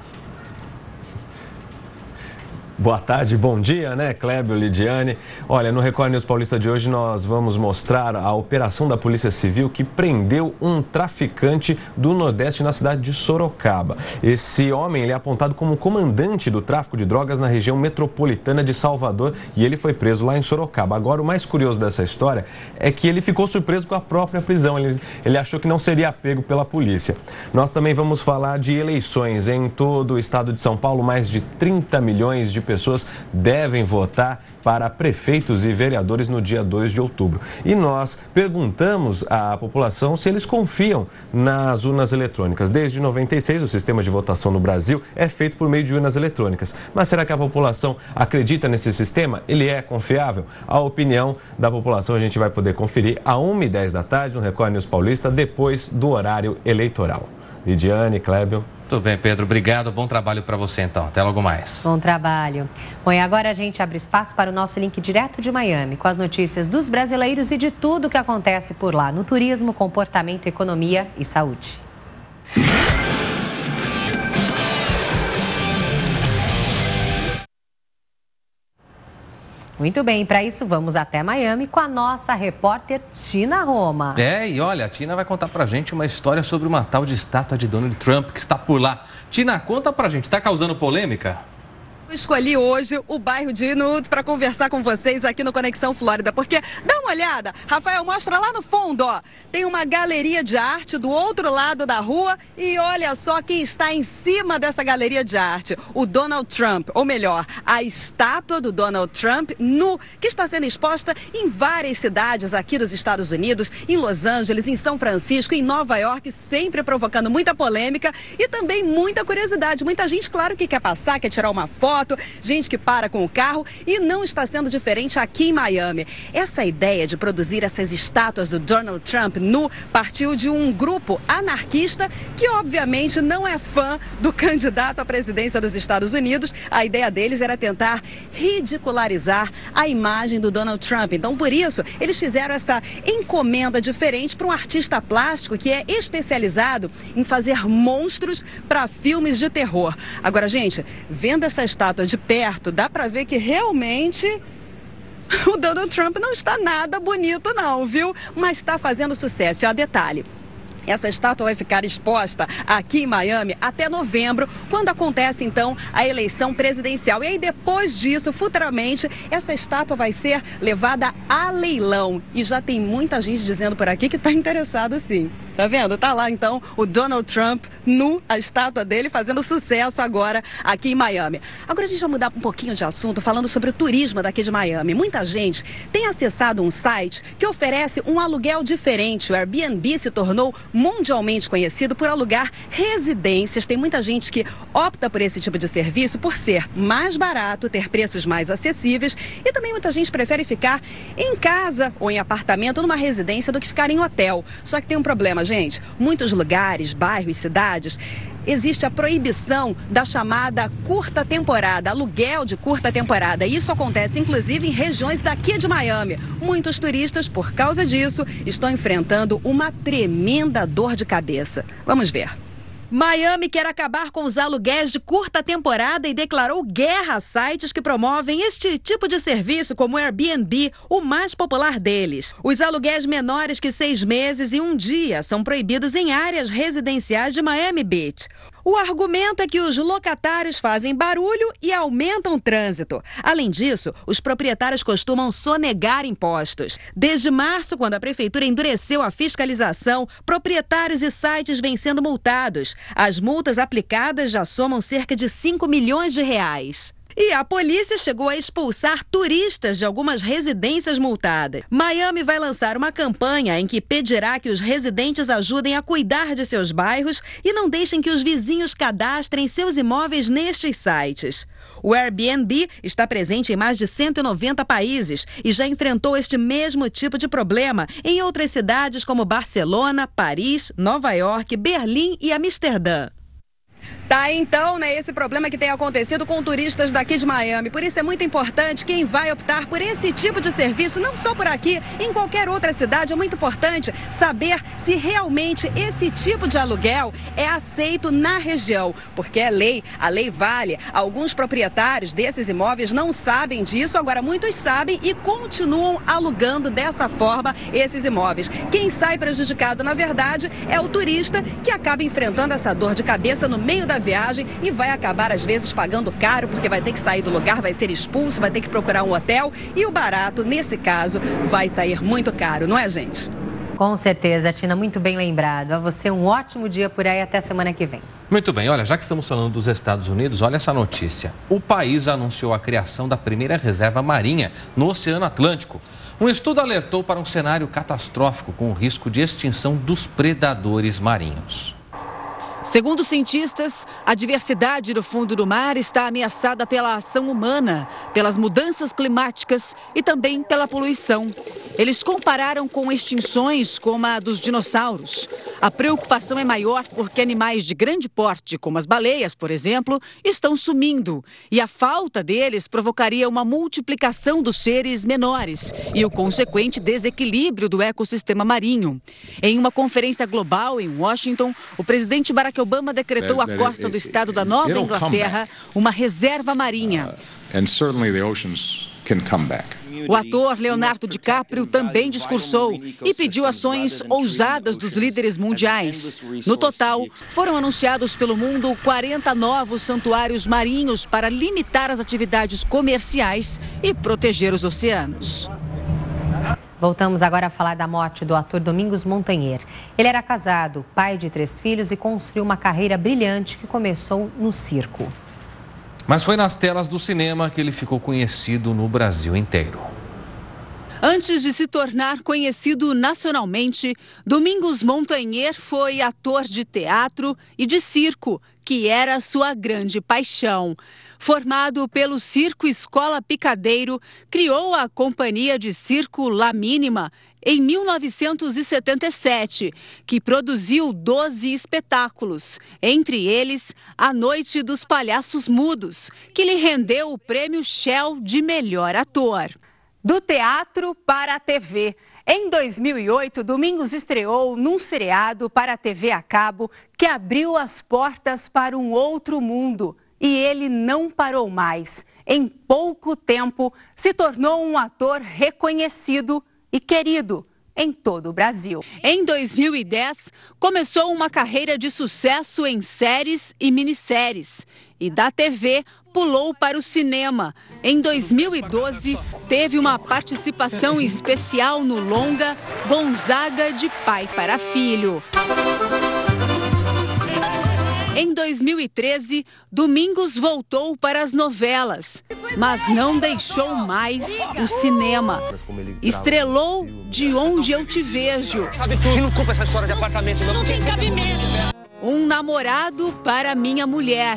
Boa tarde, bom dia, né, Clébio, Lidiane? Olha, no Record News Paulista de hoje nós vamos mostrar a operação da Polícia Civil que prendeu um traficante do Nordeste na cidade de Sorocaba. Esse homem ele é apontado como comandante do tráfico de drogas na região metropolitana de Salvador e ele foi preso lá em Sorocaba. Agora, o mais curioso dessa história é que ele ficou surpreso com a própria prisão. Ele achou que não seria pego pela polícia. Nós também vamos falar de eleições. Em todo o estado de São Paulo, mais de 30 milhões de pessoas devem votar para prefeitos e vereadores no dia 2 de outubro. E nós perguntamos à população se eles confiam nas urnas eletrônicas. Desde 96, o sistema de votação no Brasil é feito por meio de urnas eletrônicas. Mas será que a população acredita nesse sistema? Ele é confiável? A opinião da população a gente vai poder conferir às 1h10 da tarde no Record News Paulista, depois do horário eleitoral. Lidiane, Clébio.
Tudo bem, Pedro. Obrigado. Bom trabalho para você, então. Até logo mais.
Bom trabalho. Bom, e agora a gente abre espaço para o nosso link direto de Miami, com as notícias dos brasileiros e de tudo o que acontece por lá, no turismo, comportamento, economia e saúde. Muito bem, para isso vamos até Miami com a nossa repórter Tina Roma.
E olha, a Tina vai contar pra gente uma história sobre uma tal de estátua de Donald Trump que está por lá. Tina, conta pra gente, tá causando polêmica?
Escolhi hoje o bairro de Inwood para conversar com vocês aqui no Conexão Flórida, porque dá uma olhada, Rafael, mostra lá no fundo, ó, tem uma galeria de arte do outro lado da rua e olha só quem está em cima dessa galeria de arte, o Donald Trump, ou melhor, a estátua do Donald Trump nu, que está sendo exposta em várias cidades aqui dos Estados Unidos, em Los Angeles, em São Francisco, em Nova York, sempre provocando muita polêmica e também muita curiosidade. Muita gente, claro, que quer passar, quer tirar uma foto, gente que para com o carro e não está sendo diferente aqui em Miami. Essa ideia de produzir essas estátuas do Donald Trump nu partiu de um grupo anarquista que obviamente não é fã do candidato à presidência dos Estados Unidos. A ideia deles era tentar ridicularizar a imagem do Donald Trump. Então, por isso, eles fizeram essa encomenda diferente para um artista plástico que é especializado em fazer monstros para filmes de terror. Agora, gente, vendo essa estátua de perto, dá para ver que realmente o Donald Trump não está nada bonito não, viu? Mas está fazendo sucesso. E ó, detalhe, essa estátua vai ficar exposta aqui em Miami até novembro, quando acontece então a eleição presidencial. E aí depois disso, futuramente, essa estátua vai ser levada a leilão. E já tem muita gente dizendo por aqui que está interessado sim. Tá vendo? Tá lá então o Donald Trump nu, a estátua dele, fazendo sucesso agora aqui em Miami. Agora a gente vai mudar um pouquinho de assunto, falando sobre o turismo daqui de Miami. Muita gente tem acessado um site que oferece um aluguel diferente. O Airbnb se tornou mundialmente conhecido por alugar residências. Tem muita gente que opta por esse tipo de serviço por ser mais barato, ter preços mais acessíveis, e também muita gente prefere ficar em casa ou em apartamento, numa residência, do que ficar em hotel. Só que tem um problema, gente. Muitos lugares, bairros, cidades, existe a proibição da chamada curta temporada, aluguel de curta temporada. Isso acontece inclusive em regiões daqui de Miami. Muitos turistas, por causa disso, estão enfrentando uma tremenda dor de cabeça. Vamos ver. Miami quer acabar com os aluguéis de curta temporada e declarou guerra a sites que promovem este tipo de serviço, como o Airbnb, o mais popular deles. Os aluguéis menores que 6 meses e 1 dia são proibidos em áreas residenciais de Miami Beach. O argumento é que os locatários fazem barulho e aumentam o trânsito. Além disso, os proprietários costumam sonegar impostos. Desde março, quando a prefeitura endureceu a fiscalização, proprietários e sites vêm sendo multados. As multas aplicadas já somam cerca de 5 milhões de reais. E a polícia chegou a expulsar turistas de algumas residências multadas. Miami vai lançar uma campanha em que pedirá que os residentes ajudem a cuidar de seus bairros e não deixem que os vizinhos cadastrem seus imóveis nestes sites. O Airbnb está presente em mais de 190 países e já enfrentou este mesmo tipo de problema em outras cidades como Barcelona, Paris, Nova York, Berlim e Amsterdã. Tá, então, né, esse problema que tem acontecido com turistas daqui de Miami. Por isso é muito importante quem vai optar por esse tipo de serviço, não só por aqui, em qualquer outra cidade. É muito importante saber se realmente esse tipo de aluguel é aceito na região, porque é lei, a lei vale. Alguns proprietários desses imóveis não sabem disso, agora muitos sabem e continuam alugando dessa forma esses imóveis. Quem sai prejudicado, na verdade, é o turista, que acaba enfrentando essa dor de cabeça no meio da viagem e vai acabar às vezes pagando caro, porque vai ter que sair do lugar, vai ser expulso, vai ter que procurar um hotel, e o barato, nesse caso, vai sair muito caro, não é, gente?
Com certeza, Tina, muito bem lembrado. A você um ótimo dia por aí, até semana que vem.
Muito bem, olha, já que estamos falando dos Estados Unidos, olha essa notícia. O país anunciou a criação da primeira reserva marinha no Oceano Atlântico. Um estudo alertou para um cenário catastrófico com o risco de extinção dos predadores marinhos.
Segundo cientistas, a diversidade do fundo do mar está ameaçada pela ação humana, pelas mudanças climáticas e também pela poluição. Eles compararam com extinções como a dos dinossauros. A preocupação é maior porque animais de grande porte, como as baleias, por exemplo, estão sumindo. E a falta deles provocaria uma multiplicação dos seres menores e o consequente desequilíbrio do ecossistema marinho. Em uma conferência global em Washington, o presidente Barack Obama decretou à costa do estado da Nova Inglaterra uma reserva marinha. O ator Leonardo DiCaprio também discursou e pediu ações ousadas dos líderes mundiais. No total, foram anunciados pelo mundo 40 novos santuários marinhos para limitar as atividades comerciais e proteger os oceanos.
Voltamos agora a falar da morte do ator Domingos Montanher. Ele era casado, pai de 3 filhos e construiu uma carreira brilhante que começou no circo.
Mas foi nas telas do cinema que ele ficou conhecido no Brasil inteiro.
Antes de se tornar conhecido nacionalmente, Domingos Montanher foi ator de teatro e de circo, que era sua grande paixão. Formado pelo Circo Escola Picadeiro, criou a companhia de circo La Mínima em 1977, que produziu 12 espetáculos, entre eles A Noite dos Palhaços Mudos, que lhe rendeu o prêmio Shell de melhor ator. Do teatro para a TV. Em 2008, Domingos estreou num seriado para a TV a cabo que abriu as portas para um outro mundo. E ele não parou mais. Em pouco tempo, se tornou um ator reconhecido e querido em todo o Brasil. Em 2010, começou uma carreira de sucesso em séries e minisséries. e da TV pulou para o cinema. Em 2012, teve uma participação especial no longa Gonzaga de Pai para Filho. Em 2013, Domingos voltou para as novelas, mas não deixou mais o cinema. Estrelou De Onde Eu Te Vejo.
Sabe tudo. E não culpa essa história de apartamento, não. Não tem cabimento.
Um Namorado para Minha Mulher.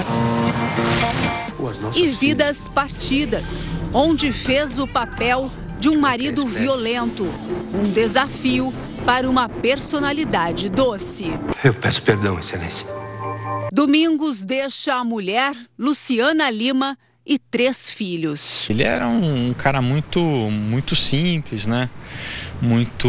E Vidas Partidas, onde fez o papel de um marido violento. Um desafio para uma personalidade doce.
Eu peço perdão, Excelência.
Domingos deixa a mulher, Luciana Lima, e 3 filhos.
Ele era um cara muito simples, né? Muito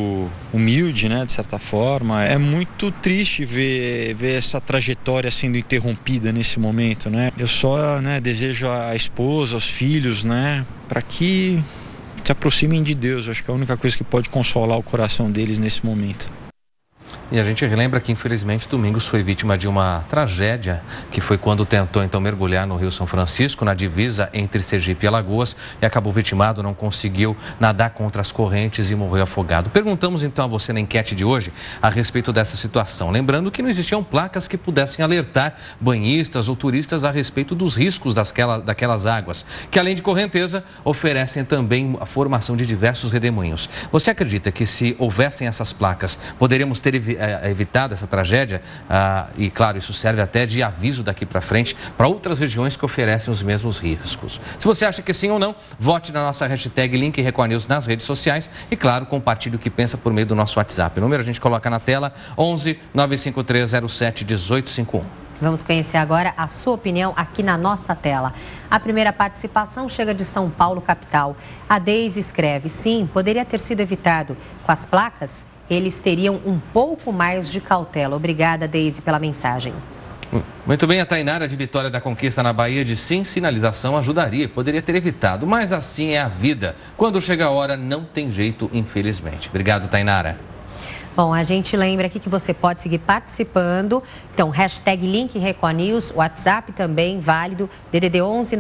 humilde, né? De certa forma. É muito triste ver essa trajetória sendo interrompida nesse momento, né? Eu só desejo à esposa, aos filhos, né? Para que se aproximem de Deus. Eu acho que é a única coisa que pode consolar o coração deles nesse momento.
E a gente relembra que, infelizmente, Domingos foi vítima de uma tragédia, que foi quando tentou, então, mergulhar no Rio São Francisco, na divisa entre Sergipe e Alagoas, e acabou vitimado, não conseguiu nadar contra as correntes e morreu afogado. Perguntamos, então, a você na enquete de hoje a respeito dessa situação. Lembrando que não existiam placas que pudessem alertar banhistas ou turistas a respeito dos riscos daquelas águas, que, além de correnteza, oferecem também a formação de diversos redemoinhos. Você acredita que, se houvessem essas placas, poderíamos ter evitado essa tragédia? E, claro, isso serve até de aviso daqui para frente para outras regiões que oferecem os mesmos riscos. Se você acha que sim ou não, vote na nossa hashtag Link Record News nas redes sociais e, claro, compartilhe o que pensa por meio do nosso WhatsApp. O número a gente coloca na tela, 11 953 07 1851.
Vamos conhecer agora a sua opinião aqui na nossa tela. A primeira participação chega de São Paulo, capital. A Deise escreve: sim, poderia ter sido evitado. Com as placas, eles teriam um pouco mais de cautela. Obrigada, Deise, pela mensagem.
Muito bem, a Tainara de Vitória da Conquista, na Bahia, de sim, sinalização ajudaria, poderia ter evitado, mas assim é a vida. Quando chega a hora, não tem jeito, infelizmente. Obrigado, Tainara.
Bom, a gente lembra aqui que você pode seguir participando. Então, hashtag Link Record News, WhatsApp também válido, DDD 11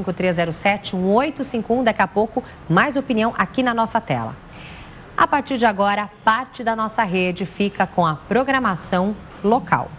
95307 1851. Daqui a pouco, mais opinião aqui na nossa tela. A partir de agora, parte da nossa rede fica com a programação local.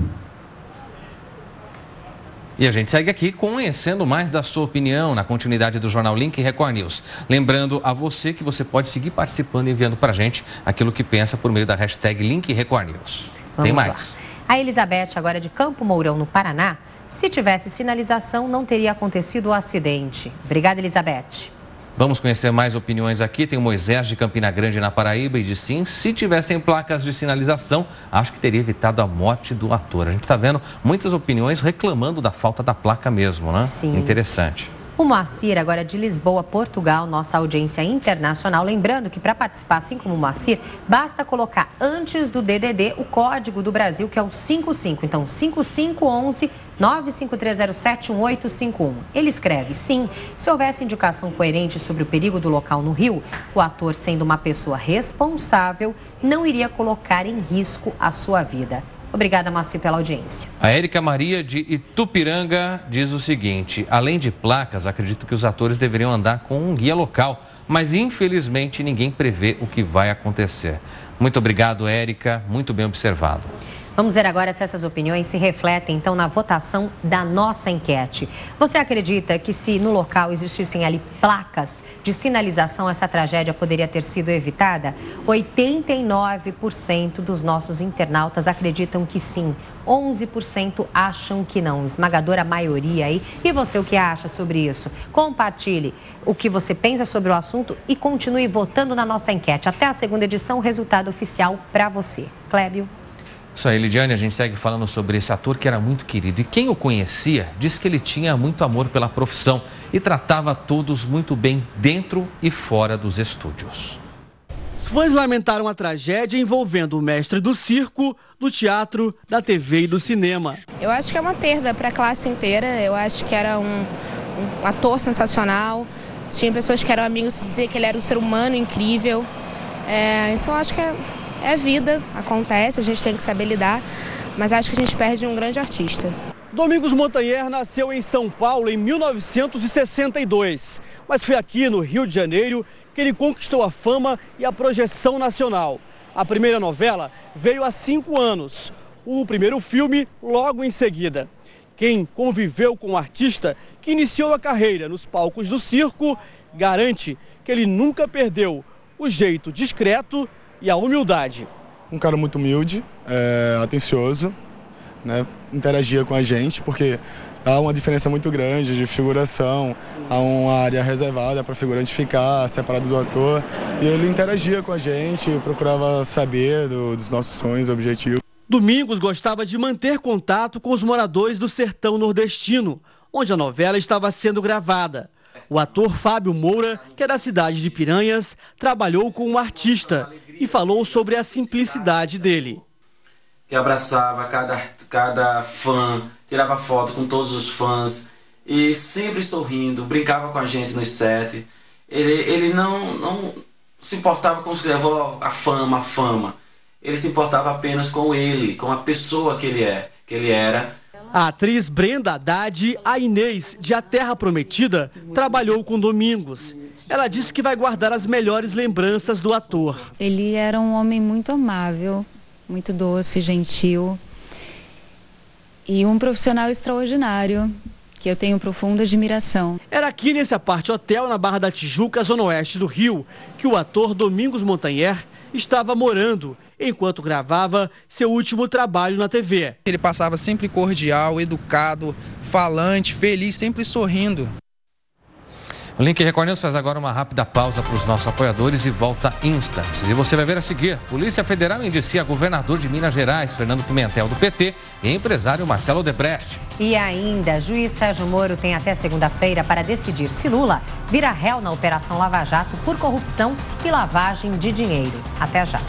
E a gente segue aqui conhecendo mais da sua opinião na continuidade do jornal Link Record News. Lembrando a você que você pode seguir participando e enviando para a gente aquilo que pensa por meio da hashtag Link Record News. Tem mais.
Lá. A Elizabeth, agora de Campo Mourão, no Paraná, se tivesse sinalização, não teria acontecido o acidente. Obrigada, Elizabeth.
Vamos conhecer mais opiniões aqui. Tem o Moisés de Campina Grande, na Paraíba, e diz sim, se tivessem placas de sinalização, acho que teria evitado a morte do ator. A gente está vendo muitas opiniões reclamando da falta da placa mesmo, né?
Sim. Interessante. O Moacir, agora de Lisboa, Portugal, nossa audiência internacional. Lembrando que para participar, assim como o Moacir, basta colocar antes do DDD o código do Brasil, que é o 55. Então, 5511 95307 1851. Ele escreve: sim, se houvesse indicação coerente sobre o perigo do local no Rio, o ator, sendo uma pessoa responsável, não iria colocar em risco a sua vida. Obrigada, Moacir, pela audiência.
A Érica Maria de Itupiranga diz o seguinte: além de placas, acredito que os atores deveriam andar com um guia local, mas infelizmente ninguém prevê o que vai acontecer. Muito obrigado, Érica, muito bem observado.
Vamos ver agora se essas opiniões se refletem, então, na votação da nossa enquete. Você acredita que, se no local existissem ali placas de sinalização, essa tragédia poderia ter sido evitada? 89% dos nossos internautas acreditam que sim. 11% acham que não. Esmagadora maioria aí. E você, o que acha sobre isso? Compartilhe o que você pensa sobre o assunto e continue votando na nossa enquete. Até a segunda edição, o resultado oficial para você. Clébio.
Isso aí, Lidiane, a gente segue falando sobre esse ator que era muito querido. E quem o conhecia diz que ele tinha muito amor pela profissão e tratava todos muito bem dentro e fora dos estúdios.
Fãs lamentaram a tragédia envolvendo o mestre do circo, do teatro, da TV e do cinema.
Eu acho que é uma perda para a classe inteira. Eu acho que era um ator sensacional. Tinha pessoas que eram amigos e diziam que ele era um ser humano incrível. Então acho que é vida, acontece, a gente tem que saber lidar, mas acho que a gente perde um grande artista.
Domingos Montanher nasceu em São Paulo em 1962, mas foi aqui no Rio de Janeiro que ele conquistou a fama e a projeção nacional. A primeira novela veio há 5 anos, o primeiro filme logo em seguida. Quem conviveu com o artista que iniciou a carreira nos palcos do circo garante que ele nunca perdeu o jeito discreto e a humildade.
Um cara muito humilde, atencioso, né? Interagia com a gente, porque há uma diferença muito grande de figuração, há uma área reservada para figurante ficar separado do ator, e ele interagia com a gente, procurava saber dos nossos sonhos, objetivos.
Domingos gostava de manter contato com os moradores do sertão nordestino, onde a novela estava sendo gravada. O ator Fábio Moura, que é da cidade de Piranhas, trabalhou com um artista e falou sobre a simplicidade dele.
Que abraçava cada fã, tirava foto com todos os fãs e sempre sorrindo, brincava com a gente no set. Ele não se importava com os que levou a fama. Ele se importava apenas com ele, com a pessoa que ele era.
A atriz Brenda Haddad, a Inês, de A Terra Prometida, trabalhou com Domingos. Ela disse que vai guardar as melhores lembranças do ator.
Ele era um homem muito amável, muito doce, gentil e um profissional extraordinário, que eu tenho profunda admiração.
Era aqui nesse apart hotel na Barra da Tijuca, zona oeste do Rio, que o ator Domingos Montanher estava morando enquanto gravava seu último trabalho na TV.
Ele passava sempre cordial, educado, falante, feliz, sempre sorrindo.
O Link Record News faz agora uma rápida pausa para os nossos apoiadores e volta em instantes. E você vai ver a seguir: Polícia Federal indicia governador de Minas Gerais, Fernando Pimentel, do PT, e empresário Marcelo Odebrecht.
E ainda, juiz Sérgio Moro tem até segunda-feira para decidir se Lula vira réu na Operação Lava Jato por corrupção e lavagem de dinheiro. Até já.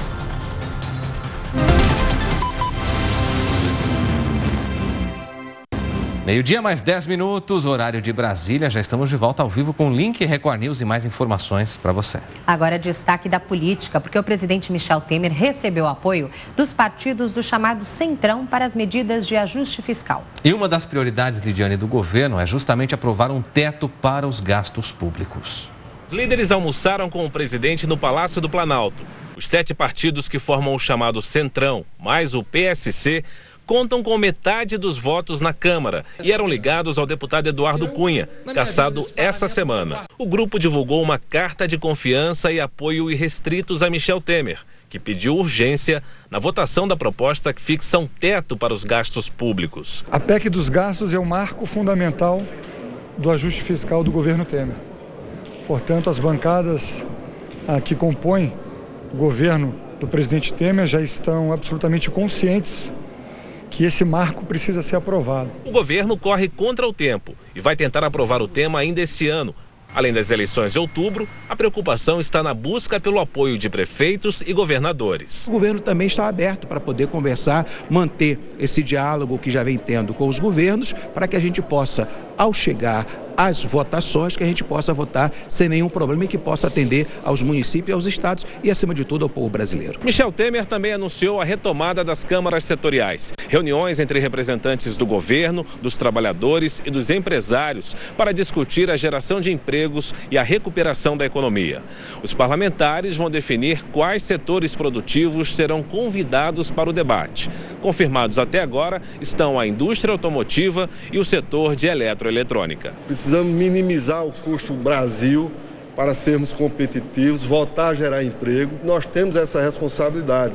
Meio-dia, mais 10 minutos, horário de Brasília. Já estamos de volta ao vivo com o Link Record News e mais informações para você.
Agora, destaque da política, porque o presidente Michel Temer recebeu apoio dos partidos do chamado Centrão para as medidas de ajuste fiscal.
E uma das prioridades, Lidiane, do governo é justamente aprovar um teto para os gastos públicos.
Os líderes almoçaram com o presidente no Palácio do Planalto. Os 7 partidos que formam o chamado Centrão, mais o PSC, contam com metade dos votos na Câmara e eram ligados ao deputado Eduardo Cunha, cassado essa semana. O grupo divulgou uma carta de confiança e apoio irrestritos a Michel Temer, que pediu urgência na votação da proposta que fixa um teto para os gastos públicos.
A PEC dos gastos é o marco fundamental do ajuste fiscal do governo Temer. Portanto, as bancadas que compõem o governo do presidente Temer já estão absolutamente conscientes que esse marco precisa ser aprovado.
O governo corre contra o tempo e vai tentar aprovar o tema ainda esse ano. Além das eleições de outubro, a preocupação está na busca pelo apoio de prefeitos e governadores.
O governo também está aberto para poder conversar, manter esse diálogo que já vem tendo com os governos, para que a gente possa, ao chegar às votações, que a gente possa votar sem nenhum problema e que possa atender aos municípios e aos estados e, acima de tudo, ao povo brasileiro.
Michel Temer também anunciou a retomada das câmaras setoriais. Reuniões entre representantes do governo, dos trabalhadores e dos empresários para discutir a geração de empregos e a recuperação da economia. Os parlamentares vão definir quais setores produtivos serão convidados para o debate. Confirmados até agora estão a indústria automotiva e o setor de eletroeletrônica.
Precisamos minimizar o custo do Brasil para sermos competitivos, voltar a gerar emprego. Nós temos essa responsabilidade.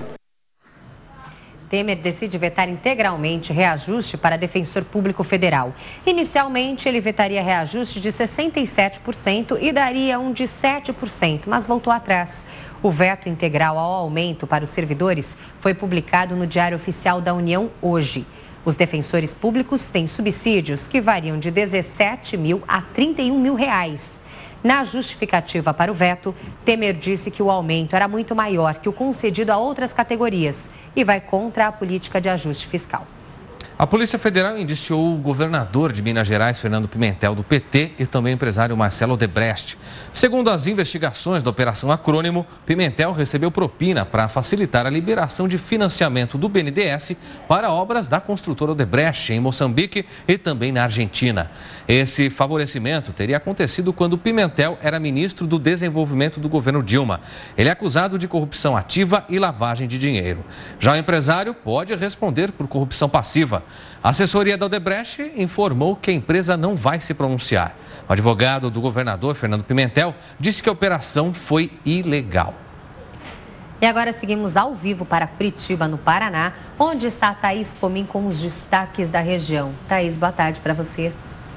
Temer decide vetar integralmente reajuste para defensor público federal. Inicialmente, ele vetaria reajuste de 67% e daria um de 7%, mas voltou atrás. O veto integral ao aumento para os servidores foi publicado no Diário Oficial da União hoje. Os defensores públicos têm subsídios que variam de 17 mil a 31 mil reais. Na justificativa para o veto, Temer disse que o aumento era muito maior que o concedido a outras categorias e vai contra a política de ajuste fiscal.
A Polícia Federal indiciou o governador de Minas Gerais, Fernando Pimentel, do PT, e também o empresário Marcelo Odebrecht. Segundo as investigações da Operação Acrônimo, Pimentel recebeu propina para facilitar a liberação de financiamento do BNDES para obras da construtora Odebrecht em Moçambique e também na Argentina. Esse favorecimento teria acontecido quando Pimentel era ministro do Desenvolvimento do governo Dilma. Ele é acusado de corrupção ativa e lavagem de dinheiro. Já o empresário pode responder por corrupção passiva. A assessoria da Odebrecht informou que a empresa não vai se pronunciar. O advogado do governador, Fernando Pimentel, disse que a operação foi ilegal.
E agora seguimos ao vivo para Curitiba, no Paraná, onde está a Thaís Pomin com os destaques da região. Thaís, boa tarde para você.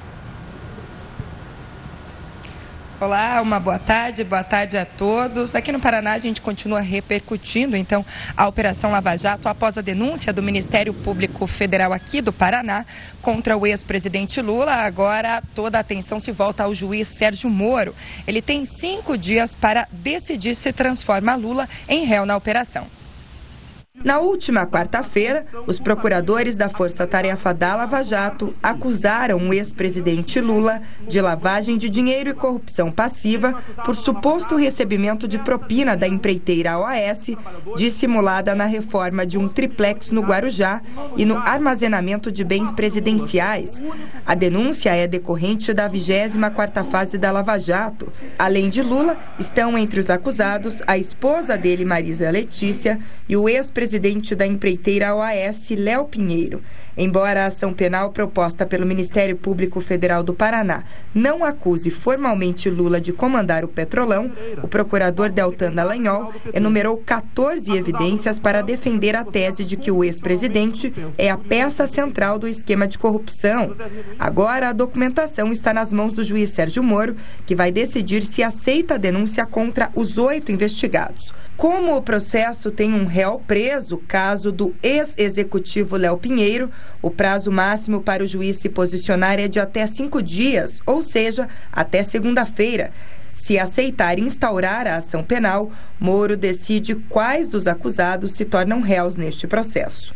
Olá, uma boa tarde a todos. Aqui no Paraná a gente continua repercutindo, então, a Operação Lava Jato após a denúncia do Ministério Público Federal aqui do Paraná contra o ex-presidente Lula. Agora toda a atenção se volta ao juiz Sérgio Moro. Ele tem 5 dias para decidir se transforma Lula em réu na operação. Na última quarta-feira, os procuradores da Força Tarefa da Lava Jato acusaram o ex-presidente Lula de lavagem de dinheiro e corrupção passiva por suposto recebimento de propina da empreiteira OAS, dissimulada na reforma de um triplex no Guarujá e no armazenamento de bens presidenciais. A denúncia é decorrente da 24ª fase da Lava Jato. Além de Lula, estão entre os acusados a esposa dele, Marisa Letícia, e o ex-presidente da empreiteira OAS, Léo Pinheiro. Embora a ação penal proposta pelo Ministério Público Federal do Paraná não acuse formalmente Lula de comandar o Petrolão, o procurador Deltan Dallagnol enumerou 14 evidências para defender a tese de que o ex-presidente é a peça central do esquema de corrupção. Agora, a documentação está nas mãos do juiz Sérgio Moro, que vai decidir se aceita a denúncia contra os 8 investigados. Como o processo tem um réu preso, caso do ex-executivo Léo Pinheiro, o prazo máximo para o juiz se posicionar é de até 5 dias, ou seja, até segunda-feira. Se aceitar instaurar a ação penal, Moro decide quais dos acusados se tornam réus neste processo.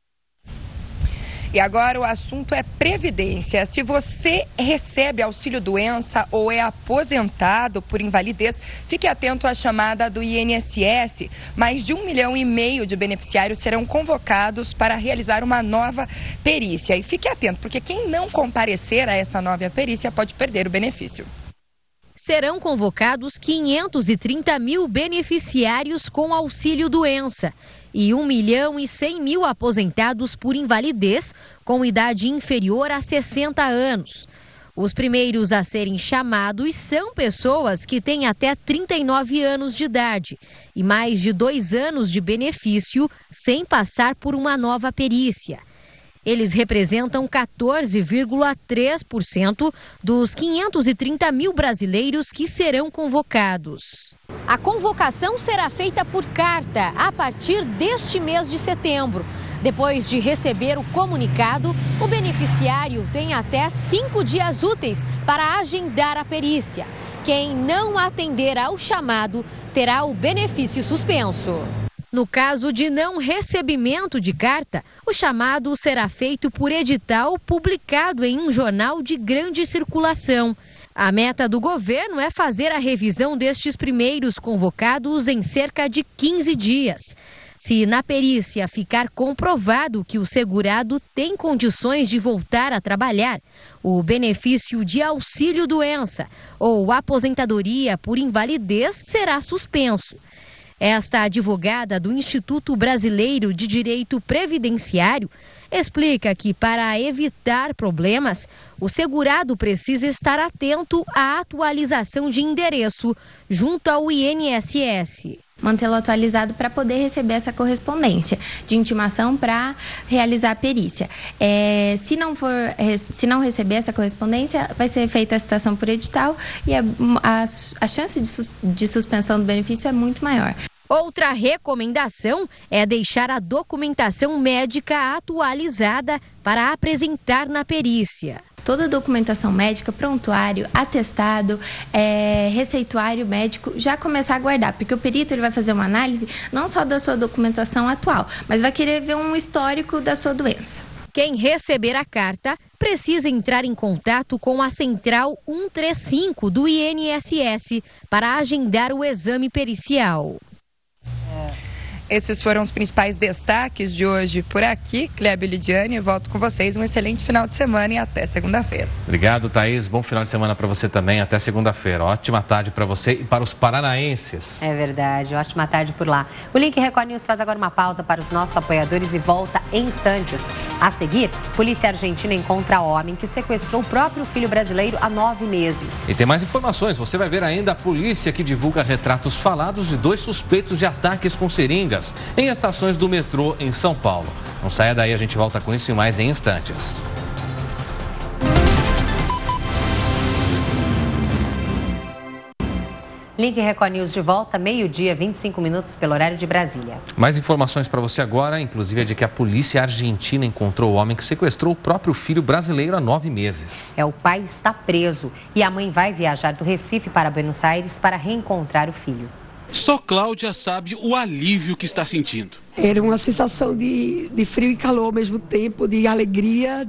E agora o assunto é previdência. Se você recebe auxílio-doença ou é aposentado por invalidez, fique atento à chamada do INSS. Mais de 1,5 milhão de beneficiários serão convocados para realizar uma nova perícia. E fique atento, porque quem não comparecer a essa nova perícia pode perder o benefício.
Serão convocados 530 mil beneficiários com auxílio-doença e 1.100.000 aposentados por invalidez com idade inferior a 60 anos. Os primeiros a serem chamados são pessoas que têm até 39 anos de idade e mais de 2 anos de benefício sem passar por uma nova perícia. Eles representam 14,3% dos 530 mil brasileiros que serão convocados. A convocação será feita por carta a partir deste mês de setembro. Depois de receber o comunicado, o beneficiário tem até 5 dias úteis para agendar a perícia. Quem não atender ao chamado terá o benefício suspenso. No caso de não recebimento de carta, o chamado será feito por edital publicado em um jornal de grande circulação. A meta do governo é fazer a revisão destes primeiros convocados em cerca de 15 dias. Se na perícia ficar comprovado que o segurado tem condições de voltar a trabalhar, o benefício de auxílio-doença ou aposentadoria por invalidez será suspenso. Esta advogada do Instituto Brasileiro de Direito Previdenciário explica que, para evitar problemas, o segurado precisa estar atento à atualização de endereço junto ao INSS.
Mantê-lo atualizado para poder receber essa correspondência de intimação para realizar a perícia. Se não receber essa correspondência, vai ser feita a citação por edital e a chance de suspensão do benefício é muito maior.
Outra recomendação é deixar a documentação médica atualizada para apresentar na perícia.
Toda a documentação médica, prontuário, atestado, receituário médico, já começar a guardar, porque o perito ele vai fazer uma análise não só da sua documentação atual, mas vai querer ver um histórico da sua doença.
Quem receber a carta precisa entrar em contato com a Central 135 do INSS para agendar o exame pericial.
Esses foram os principais destaques de hoje por aqui. Clébio e Lidiane, volto com vocês. Um excelente final de semana e até segunda-feira.
Obrigado, Thaís. Bom final de semana para você também. Até segunda-feira. Ótima tarde para você e para os paranaenses.
É verdade. Ótima tarde por lá. O Link Record News faz agora uma pausa para os nossos apoiadores e volta em instantes. A seguir, polícia argentina encontra homem que sequestrou o próprio filho brasileiro há 9 meses.
E tem mais informações. Você vai ver ainda a polícia que divulga retratos falados de 2 suspeitos de ataques com seringas em estações do metrô em São Paulo. Não saia daí, a gente volta com isso e mais em instantes.
Link Record News de volta, 12h, 25 minutos pelo horário de Brasília.
Mais informações para você agora, inclusive é de que a polícia argentina encontrou o homem que sequestrou o próprio filho brasileiro há 9 meses.
O pai está preso e a mãe vai viajar do Recife para Buenos Aires para reencontrar o filho.
Só Cláudia sabe o alívio que está sentindo.
Era uma sensação de frio e calor ao mesmo tempo, de alegria,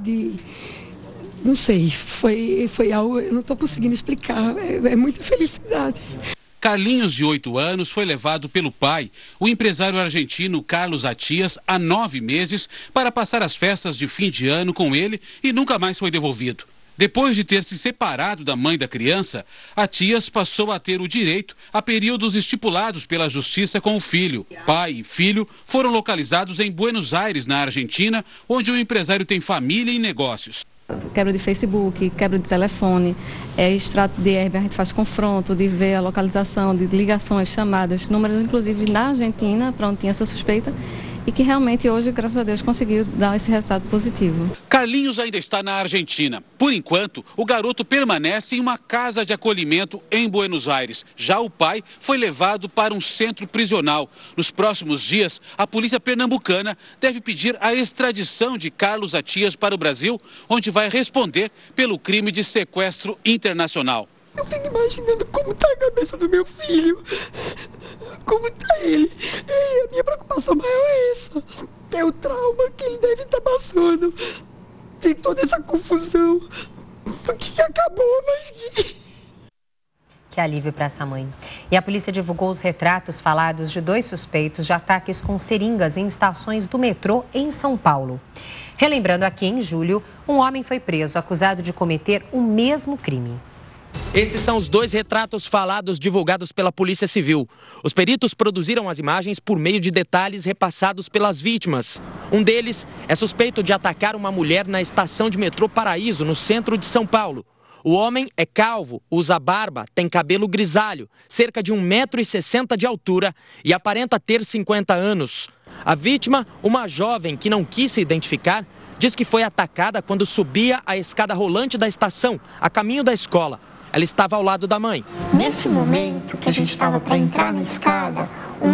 não sei, foi algo, eu não estou conseguindo explicar, é muita felicidade.
Carlinhos, de 8 anos, foi levado pelo pai, o empresário argentino Carlos Atias, há 9 meses, para passar as festas de fim de ano com ele e nunca mais foi devolvido. Depois de ter se separado da mãe da criança, Atias passou a ter o direito a períodos estipulados pela justiça com o filho. Pai e filho foram localizados em Buenos Aires, na Argentina, onde o empresário tem família e negócios.
Quebra de Facebook, quebra de telefone, extrato de herb, a gente faz confronto de ver a localização de ligações, chamadas, números inclusive na Argentina, para onde tinha essa suspeita, e que realmente hoje, graças a Deus, conseguiu dar esse resultado positivo.
Carlinhos ainda está na Argentina. Por enquanto, o garoto permanece em uma casa de acolhimento em Buenos Aires. Já o pai foi levado para um centro prisional. Nos próximos dias, a polícia pernambucana deve pedir a extradição de Carlos Atias para o Brasil, onde vai responder pelo crime de sequestro internacional.
Eu fico imaginando como está a cabeça do meu filho, como está ele. E a minha preocupação maior é essa. É o trauma que ele deve estar passando. Tem toda essa confusão. Que acabou, mas...
Que alívio para essa mãe. E a polícia divulgou os retratos falados de 2 suspeitos de ataques com seringas em estações do metrô em São Paulo. Relembrando aqui, em julho, um homem foi preso acusado de cometer o mesmo crime.
Esses são os 2 retratos falados divulgados pela Polícia Civil. Os peritos produziram as imagens por meio de detalhes repassados pelas vítimas. Um deles é suspeito de atacar uma mulher na estação de metrô Paraíso, no centro de São Paulo. O homem é calvo, usa barba, tem cabelo grisalho, cerca de 1,60 m de altura e aparenta ter 50 anos. A vítima, uma jovem que não quis se identificar, diz que foi atacada quando subia a escada rolante da estação, a caminho da escola. Ela estava ao lado da mãe.
Nesse momento que a gente estava para entrar na escada,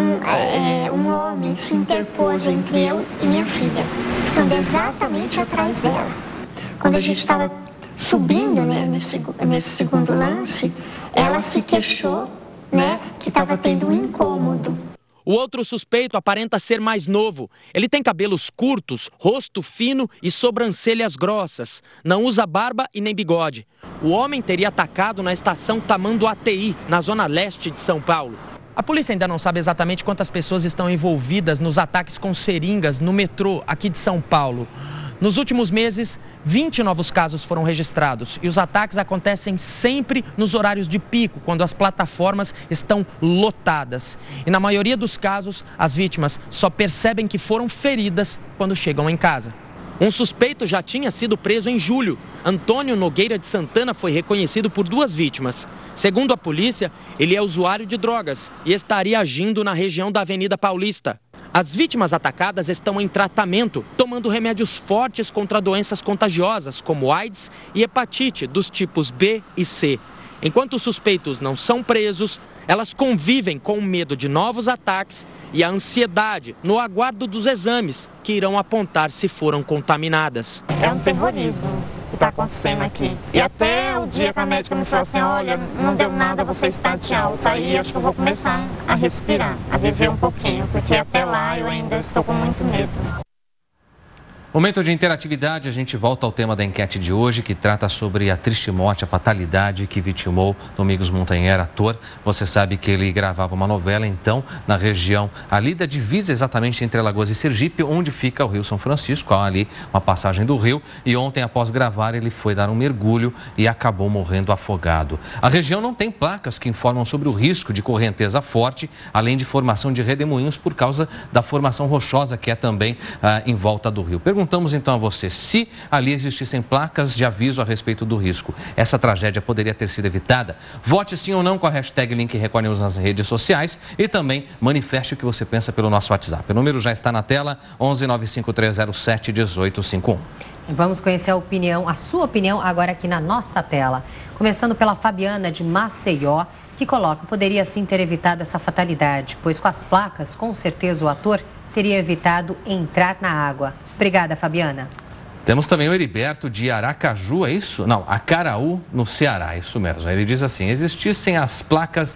um homem se interpôs entre eu e minha filha, ficando exatamente atrás dela. Quando a gente estava subindo, né, nesse segundo lance, ela se queixou, né, que estava tendo um incômodo.
O outro suspeito aparenta ser mais novo. Ele tem cabelos curtos, rosto fino e sobrancelhas grossas. Não usa barba e nem bigode. O homem teria atacado na estação Tamanduateí, na zona leste de São Paulo. A polícia ainda não sabe exatamente quantas pessoas estão envolvidas nos ataques com seringas no metrô aqui de São Paulo. Nos últimos meses, 20 novos casos foram registrados e os ataques acontecem sempre nos horários de pico, quando as plataformas estão lotadas. E na maioria dos casos, as vítimas só percebem que foram feridas quando chegam em casa. Um suspeito já tinha sido preso em julho. Antônio Nogueira de Santana foi reconhecido por 2 vítimas. Segundo a polícia, ele é usuário de drogas e estaria agindo na região da Avenida Paulista. As vítimas atacadas estão em tratamento, tomando remédios fortes contra doenças contagiosas, como AIDS e hepatite dos tipos B e C. Enquanto os suspeitos não são presos, elas convivem com o medo de novos ataques e a ansiedade no aguardo dos exames, que irão apontar se foram contaminadas.
É um terrorismo que está acontecendo aqui. E até o dia que a médica me falou assim, olha, não deu nada, você está de alta. Aí acho que eu vou começar a respirar, a viver um pouquinho, porque até lá eu ainda estou com muito medo.
Momento de interatividade, a gente volta ao tema da enquete de hoje, que trata sobre a triste morte, a fatalidade que vitimou Domingos Montanher, ator. Você sabe que ele gravava uma novela, então, na região ali da divisa, exatamente entre Alagoas e Sergipe, onde fica o Rio São Francisco, há ali uma passagem do rio. E ontem, após gravar, ele foi dar um mergulho e acabou morrendo afogado. A região não tem placas que informam sobre o risco de correnteza forte, além de formação de redemoinhos por causa da formação rochosa que é também em volta do rio. Perguntamos então a você, se ali existissem placas de aviso a respeito do risco, essa tragédia poderia ter sido evitada? Vote sim ou não com a hashtag Link Record News nas redes sociais e também manifeste o que você pensa pelo nosso WhatsApp. O número já está na tela, 11 95307 1851.
Vamos conhecer a sua opinião agora aqui na nossa tela. Começando pela Fabiana de Maceió, que coloca: poderia sim ter evitado essa fatalidade, pois com as placas, com certeza o ator teria evitado entrar na água. Obrigada, Fabiana.
Temos também o Heriberto de Aracaju, é isso? Não, Acaraú, no Ceará, isso mesmo. Ele diz assim: se existissem as placas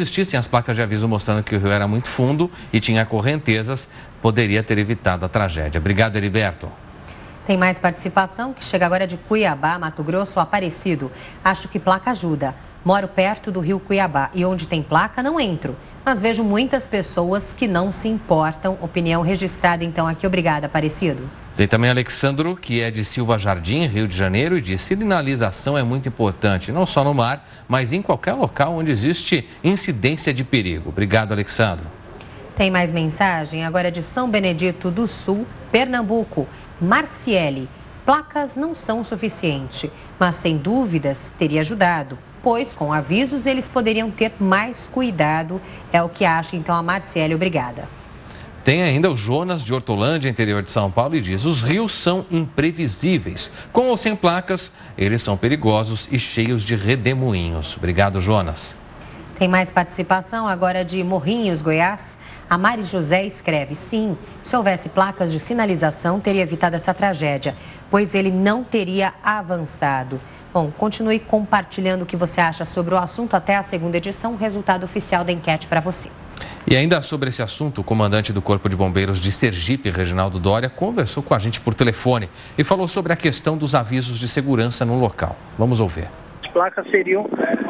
de aviso mostrando que o rio era muito fundo e tinha correntezas, poderia ter evitado a tragédia. Obrigado, Heriberto.
Tem mais participação, que chega agora de Cuiabá, Mato Grosso, Aparecido. Acho que placa ajuda. Moro perto do rio Cuiabá e onde tem placa não entro. Mas vejo muitas pessoas que não se importam. Opinião registrada então aqui. Obrigada, Aparecido.
Tem também Alexandro, que é de Silva Jardim, Rio de Janeiro, e diz: sinalização é muito importante, não só no mar, mas em qualquer local onde existe incidência de perigo. Obrigado, Alexandro.
Tem mais mensagem agora de São Benedito do Sul, Pernambuco. Marciele: placas não são suficiente, mas sem dúvidas teria ajudado, pois com avisos eles poderiam ter mais cuidado. É o que acha então a Marciele. Obrigada.
Tem ainda o Jonas de Hortolândia, interior de São Paulo, e diz: os rios são imprevisíveis. Com ou sem placas, eles são perigosos e cheios de redemoinhos. Obrigado, Jonas.
Tem mais participação agora de Morrinhos, Goiás. A Mari José escreve: sim, se houvesse placas de sinalização, teria evitado essa tragédia, pois ele não teria avançado. Bom, continue compartilhando o que você acha sobre o assunto até a segunda edição, resultado oficial da enquete para você.
E ainda sobre esse assunto, o comandante do Corpo de Bombeiros de Sergipe, Reginaldo Doria, conversou com a gente por telefone e falou sobre a questão dos avisos de segurança no local. Vamos ouvir.
As placas seriam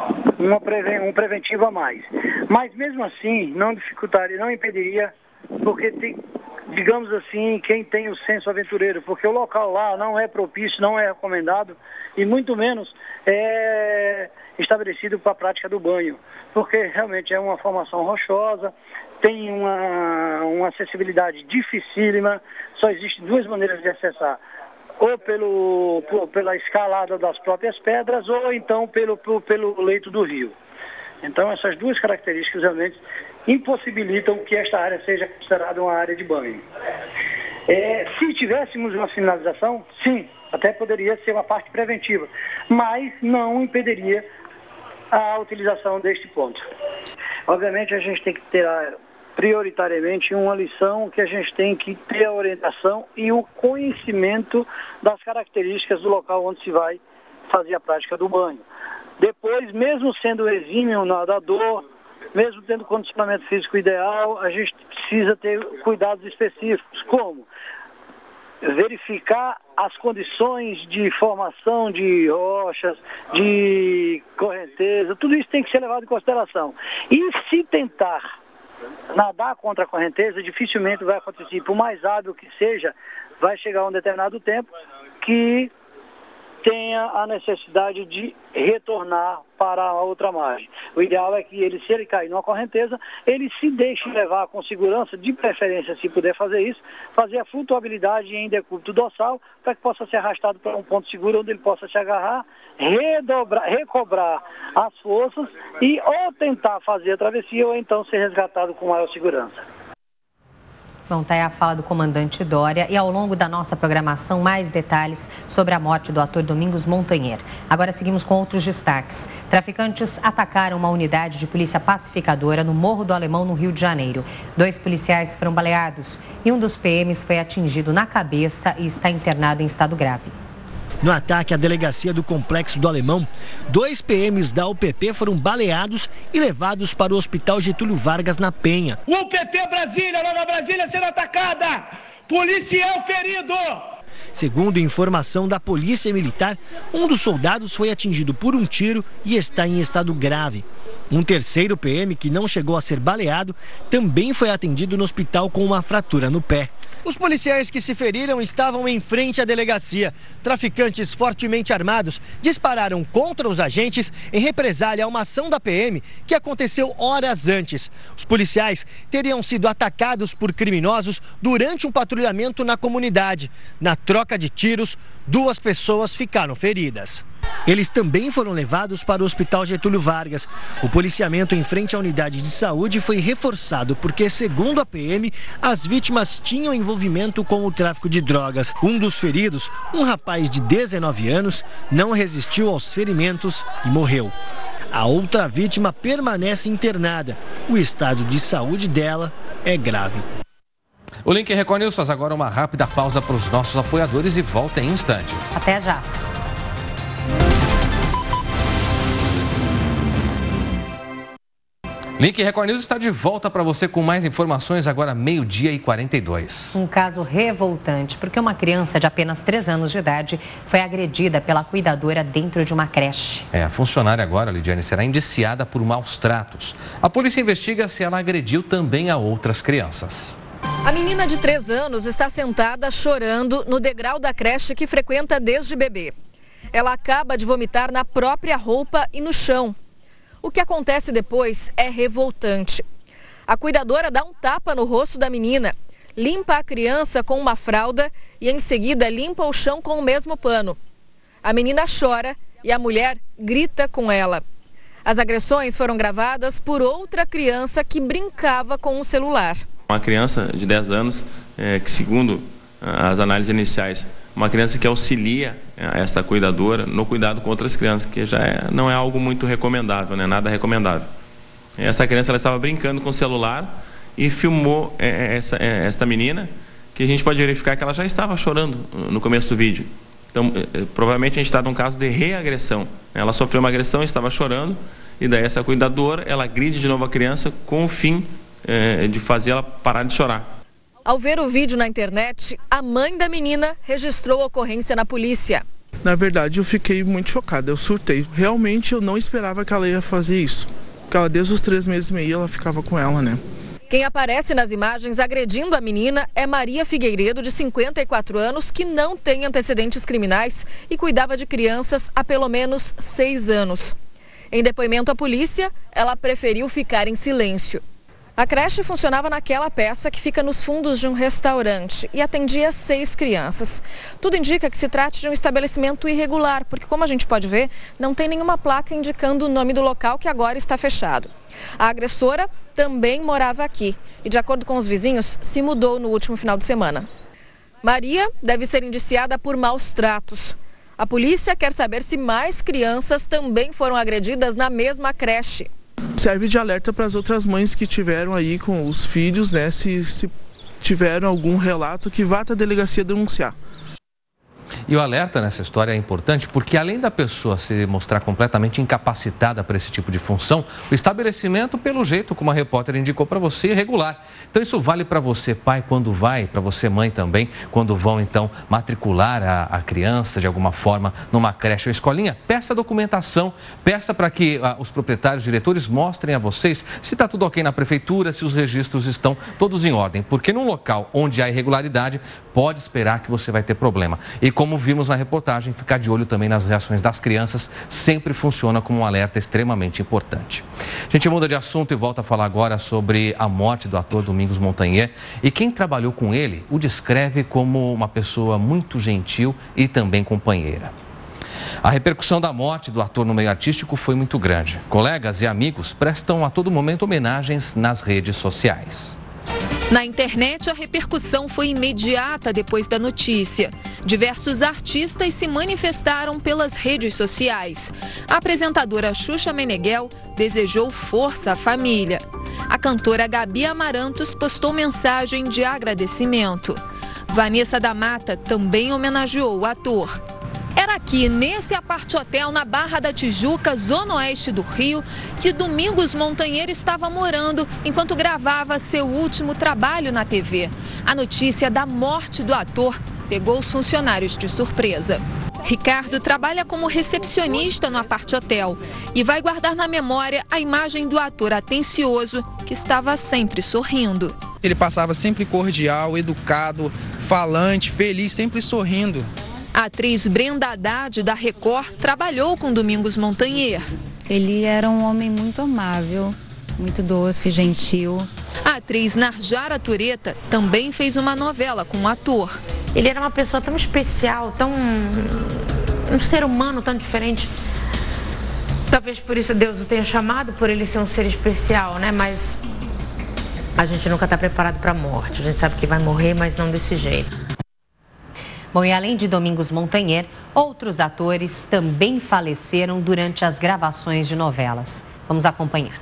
um preventivo a mais. Mas mesmo assim, não dificultaria, não impediria, porque tem, digamos assim, quem tem o senso aventureiro, porque o local lá não é propício, não é recomendado e muito menos é estabelecido para a prática do banho, porque realmente é uma formação rochosa, tem uma acessibilidade dificílima, só existem duas maneiras de acessar: ou pela escalada das próprias pedras, ou então pelo leito do rio. Então essas duas características realmente impossibilitam que esta área seja considerada uma área de banho. Se tivéssemos uma sinalização, sim, até poderia ser uma parte preventiva, mas não impediria a utilização deste ponto. Obviamente a gente tem que ter prioritariamente uma lição que a gente tem que ter a orientação e o conhecimento das características do local onde se vai fazer a prática do banho. Depois, mesmo sendo exímio nadador, mesmo tendo condicionamento físico ideal, a gente precisa ter cuidados específicos, como verificar as condições de formação de rochas, de correnteza, tudo isso tem que ser levado em consideração. E se tentar nadar contra a correnteza, dificilmente vai acontecer. Por mais hábil que seja, vai chegar um determinado tempo que tenha a necessidade de retornar para a outra margem. O ideal é que ele, se ele cair numa correnteza, ele se deixe levar com segurança, de preferência, se puder fazer isso, fazer a flutuabilidade em decúbito dorsal, para que possa ser arrastado para um ponto seguro onde ele possa se agarrar, recobrar as forças e ou tentar fazer a travessia ou então ser resgatado com maior segurança.
Bom, tá aí a fala do comandante Doria e ao longo da nossa programação mais detalhes sobre a morte do ator Domingos Montanher. Agora seguimos com outros destaques. Traficantes atacaram uma unidade de polícia pacificadora no Morro do Alemão, no Rio de Janeiro. 2 policiais foram baleados e um dos PMs foi atingido na cabeça e está internado em estado grave.
No ataque à delegacia do Complexo do Alemão, 2 PMs da UPP foram baleados e levados para o Hospital Getúlio Vargas, na Penha.
UPP Brasília, Nova Brasília sendo atacada, policial ferido.
Segundo informação da Polícia Militar, um dos soldados foi atingido por um tiro e está em estado grave. Um terceiro PM, que não chegou a ser baleado, também foi atendido no hospital com uma fratura no pé. Os policiais que se feriram estavam em frente à delegacia. Traficantes fortemente armados dispararam contra os agentes em represália a uma ação da PM que aconteceu horas antes. Os policiais teriam sido atacados por criminosos durante um patrulhamento na comunidade. Na troca de tiros, 2 pessoas ficaram feridas. Eles também foram levados para o Hospital Getúlio Vargas. O policiamento em frente à unidade de saúde foi reforçado porque, segundo a PM, as vítimas tinham envolvimento com o tráfico de drogas. Um dos feridos, um rapaz de 19 anos, não resistiu aos ferimentos e morreu. A outra vítima permanece internada. O estado de saúde dela é grave.
O Link Record News faz agora uma rápida pausa para os nossos apoiadores e volta em instantes.
Até já.
Link Record News está de volta para você com mais informações agora 12h42.
Um caso revoltante, porque uma criança de apenas 3 anos de idade foi agredida pela cuidadora dentro de uma creche.
A funcionária agora, Lidiane, será indiciada por maus tratos. A polícia investiga se ela agrediu também a outras crianças.
A menina de 3 anos está sentada chorando no degrau da creche que frequenta desde bebê. Ela acaba de vomitar na própria roupa e no chão. O que acontece depois é revoltante. A cuidadora dá um tapa no rosto da menina, limpa a criança com uma fralda e em seguida limpa o chão com o mesmo pano. A menina chora e a mulher grita com ela. As agressões foram gravadas por outra criança que brincava com o celular.
Uma criança de 10 anos, que segundo as análises iniciais, uma criança que auxilia esta cuidadora no cuidado com outras crianças, que já não é algo muito recomendável, né? Nada recomendável. Essa criança ela estava brincando com o celular e filmou esta menina, que a gente pode verificar que ela já estava chorando no começo do vídeo. Então, provavelmente a gente está num caso de reagressão. Ela sofreu uma agressão, estava chorando, e daí essa cuidadora, ela agride de novo a criança com o fim de fazer ela parar de chorar.
Ao ver o vídeo na internet, a mãe da menina registrou a ocorrência na polícia.
Na verdade, eu fiquei muito chocada, eu surtei. Realmente, eu não esperava que ela ia fazer isso. Porque ela, desde os 3 meses e meio, ela ficava com ela, né?
Quem aparece nas imagens agredindo a menina é Maria Figueiredo, de 54 anos, que não tem antecedentes criminais e cuidava de crianças há pelo menos 6 anos. Em depoimento à polícia, ela preferiu ficar em silêncio. A creche funcionava naquela peça que fica nos fundos de um restaurante e atendia 6 crianças. Tudo indica que se trate de um estabelecimento irregular, porque, como a gente pode ver, não tem nenhuma placa indicando o nome do local, que agora está fechado. A agressora também morava aqui e, de acordo com os vizinhos, se mudou no último final de semana. Maria deve ser indiciada por maus tratos. A polícia quer saber se mais crianças também foram agredidas na mesma creche.
Serve de alerta para as outras mães que tiveram aí com os filhos, né? Se tiveram algum relato, que vá até a delegacia denunciar.
E o alerta nessa história é importante porque, além da pessoa se mostrar completamente incapacitada para esse tipo de função, o estabelecimento, pelo jeito, como a repórter indicou para você, é irregular. Então, isso vale para você, pai, quando vai, para você, mãe, também, quando vão, então, matricular a criança, de alguma forma, numa creche ou escolinha. Peça documentação, peça para que os proprietários, diretores, mostrem a vocês se está tudo ok na prefeitura, se os registros estão todos em ordem. Porque num local onde há irregularidade, pode esperar que você vai ter problema. E como vimos na reportagem, ficar de olho também nas reações das crianças sempre funciona como um alerta extremamente importante. A gente muda de assunto e volta a falar agora sobre a morte do ator Domingos Montanher. E quem trabalhou com ele o descreve como uma pessoa muito gentil e também companheira. A repercussão da morte do ator no meio artístico foi muito grande. Colegas e amigos prestam a todo momento homenagens nas redes sociais.
Na internet, a repercussão foi imediata depois da notícia. Diversos artistas se manifestaram pelas redes sociais. A apresentadora Xuxa Meneghel desejou força à família. A cantora Gabi Amarantos postou mensagem de agradecimento. Vanessa da Mata também homenageou o ator. Era aqui, nesse apart-hotel na Barra da Tijuca, zona oeste do Rio, que Domingos Montanher estava morando enquanto gravava seu último trabalho na TV. A notícia da morte do ator pegou os funcionários de surpresa. Ricardo trabalha como recepcionista no Apart Hotel e vai guardar na memória a imagem do ator atencioso que estava sempre sorrindo.
Ele passava sempre cordial, educado, falante, feliz, sempre sorrindo.
A atriz Brenda Haddad, da Record, trabalhou com Domingos Montanher.
Ele era um homem muito amável, muito doce, gentil.
A atriz Narjara Tureta também fez uma novela com o ator.
Ele era uma pessoa tão especial, um ser humano tão diferente. Talvez por isso Deus o tenha chamado, por ele ser um ser especial, né? Mas a gente nunca está preparado para a morte. A gente sabe que vai morrer, mas não desse jeito.
Bom, e além de Domingos Montanher, outros atores também faleceram durante as gravações de novelas. Vamos acompanhar.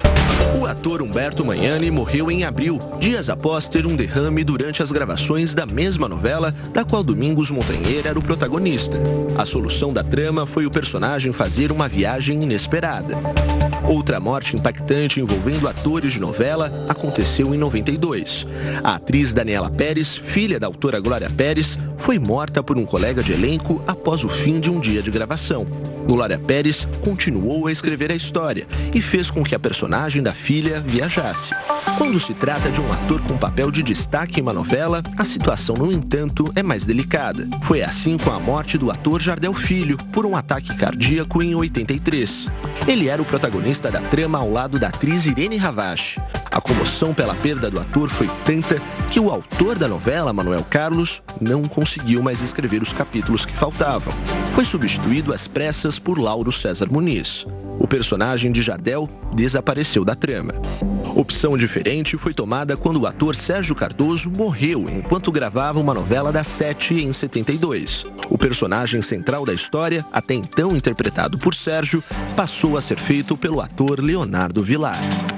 O ator Humberto Magnani morreu em abril, dias após ter um derrame durante as gravações da mesma novela, da qual Domingos Montanher era o protagonista. A solução da trama foi o personagem fazer uma viagem inesperada. Outra morte impactante envolvendo atores de novela aconteceu em 92. A atriz Daniela Pérez, filha da autora Glória Pérez, foi morta por um colega de elenco após o fim de um dia de gravação. Glória Pérez continuou a escrever a história e fez com que a personagem da filha viajasse. Quando se trata de um ator com papel de destaque em uma novela, a situação, no entanto, é mais delicada. Foi assim com a morte do ator Jardel Filho, por um ataque cardíaco em 83. Ele era o protagonista da trama ao lado da atriz Irene Ravache. A comoção pela perda do ator foi tanta que o autor da novela, Manuel Carlos, não conseguiu mais escrever os capítulos que faltavam. Foi substituído às pressas por Lauro César Muniz. O personagem de Jardel desapareceu da trama. Opção diferente foi tomada quando o ator Sérgio Cardoso morreu enquanto gravava uma novela das 7 em 72. O personagem central da história, até então interpretado por Sérgio, passou a ser feito pelo ator Leonardo Vilar.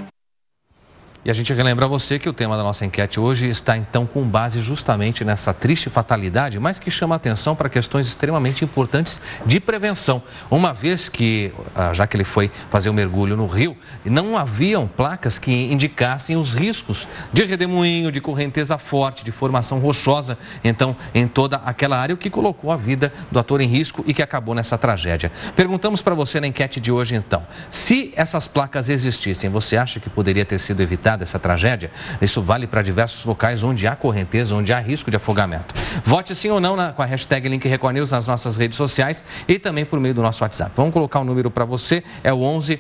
E a gente relembra a você que o tema da nossa enquete hoje está, então, com base justamente nessa triste fatalidade, mas que chama atenção para questões extremamente importantes de prevenção. Uma vez que, já que ele foi fazer o mergulho no rio, não haviam placas que indicassem os riscos de redemoinho, de correnteza forte, de formação rochosa, então, em toda aquela área, o que colocou a vida do ator em risco e que acabou nessa tragédia. Perguntamos para você na enquete de hoje, então, se essas placas existissem, você acha que poderia ter sido evitada essa tragédia? Isso vale para diversos locais onde há correnteza, onde há risco de afogamento. Vote sim ou não com a hashtag Link Record News nas nossas redes sociais e também por meio do nosso WhatsApp. Vamos colocar o número para você, é o 11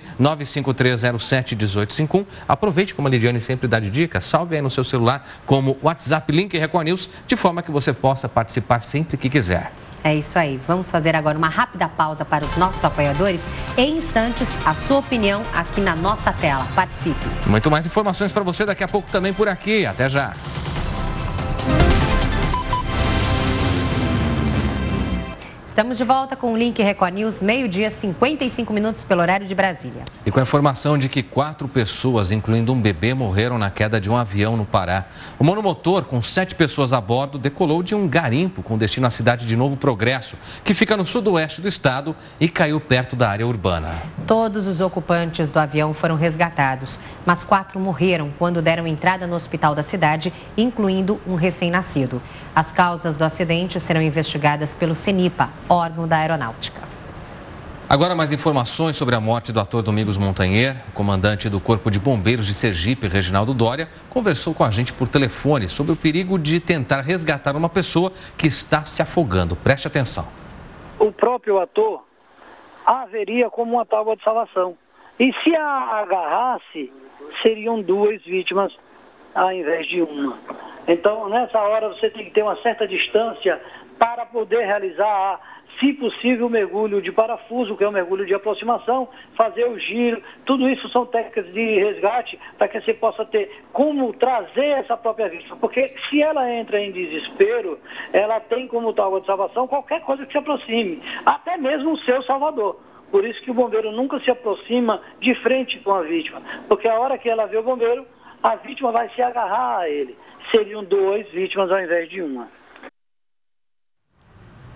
95307 1851. Aproveite, como a Lidiane sempre dá de dica, salve aí no seu celular como WhatsApp Link Record News, de forma que você possa participar sempre que quiser.
É isso aí. Vamos fazer agora uma rápida pausa para os nossos apoiadores. Em instantes, a sua opinião aqui na nossa tela. Participe.
Muito mais informações para você daqui a pouco também por aqui. Até já.
Estamos de volta com o Link Record News, meio-dia, 55 minutos pelo horário de Brasília.
E com a informação de que 4 pessoas, incluindo um bebê, morreram na queda de um avião no Pará. O monomotor, com 7 pessoas a bordo, decolou de um garimpo com destino à cidade de Novo Progresso, que fica no sudoeste do estado e caiu perto da área urbana.
Todos os ocupantes do avião foram resgatados, mas 4 morreram quando deram entrada no hospital da cidade, incluindo um recém-nascido. As causas do acidente serão investigadas pelo CENIPA, órgão da aeronáutica.
Agora mais informações sobre a morte do ator Domingos Montanher. O comandante do Corpo de Bombeiros de Sergipe, Reginaldo Dória, conversou com a gente por telefone sobre o perigo de tentar resgatar uma pessoa que está se afogando. Preste atenção.
O próprio ator haveria como uma tábua de salvação. E se a agarrasse, seriam 2 vítimas ao invés de uma. Então, nessa hora, você tem que ter uma certa distância para poder realizar, se possível, o mergulho de parafuso, que é o mergulho de aproximação, fazer o giro. Tudo isso são técnicas de resgate para que você possa ter como trazer essa própria vítima. Porque se ela entra em desespero, ela tem como tábua de salvação qualquer coisa que se aproxime, até mesmo o seu salvador. Por isso que o bombeiro nunca se aproxima de frente com a vítima, porque a hora que ela vê o bombeiro, a vítima vai se agarrar a ele. Seriam 2 vítimas ao invés de uma.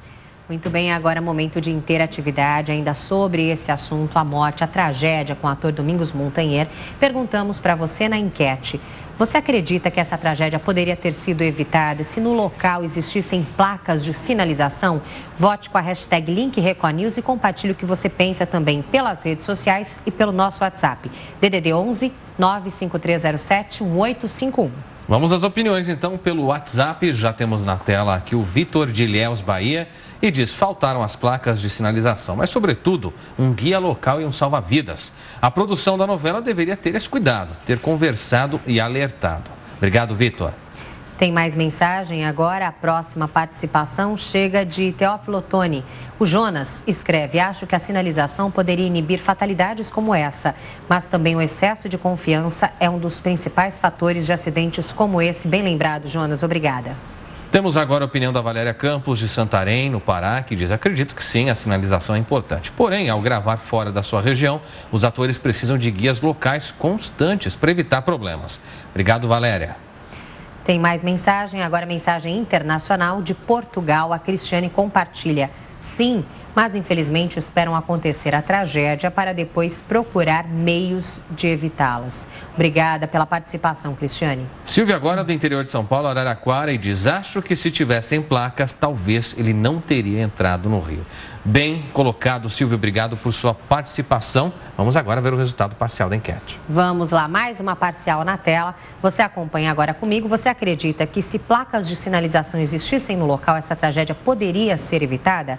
Muito bem, agora é momento de interatividade ainda sobre esse assunto, a morte, a tragédia com o ator Domingos Montanher. Perguntamos para você na enquete, você acredita que essa tragédia poderia ter sido evitada se no local existissem placas de sinalização? Vote com a hashtag #LinkRecornews e compartilhe o que você pensa também pelas redes sociais e pelo nosso WhatsApp, DDD 11 95307 1851.
Vamos às opiniões, então, pelo WhatsApp. Já temos na tela aqui o Vitor de Ilhéus, Bahia, e diz: faltaram as placas de sinalização, mas, sobretudo, um guia local e um salva-vidas. A produção da novela deveria ter esse cuidado, ter conversado e alertado. Obrigado, Vitor.
Tem mais mensagem agora. A próxima participação chega de Teófilo Ottoni. O Jonas escreve: acho que a sinalização poderia inibir fatalidades como essa, mas também o excesso de confiança é um dos principais fatores de acidentes como esse. Bem lembrado, Jonas. Obrigada.
Temos agora a opinião da Valéria Campos, de Santarém, no Pará, que diz: acredito que sim, a sinalização é importante. Porém, ao gravar fora da sua região, os atores precisam de guias locais constantes para evitar problemas. Obrigado, Valéria.
Tem mais mensagem, agora mensagem internacional de Portugal. A Cristiane compartilha: sim, mas infelizmente esperam acontecer a tragédia para depois procurar meios de evitá-las. Obrigada pela participação, Cristiane.
Silvia agora do interior de São Paulo, Araraquara, e diz: acho que se tivessem placas, talvez ele não teria entrado no rio. Bem colocado, Silvio, obrigado por sua participação. Vamos agora ver o resultado parcial da enquete.
Vamos lá, mais uma parcial na tela. Você acompanha agora comigo. Você acredita que se placas de sinalização existissem no local, essa tragédia poderia ser evitada?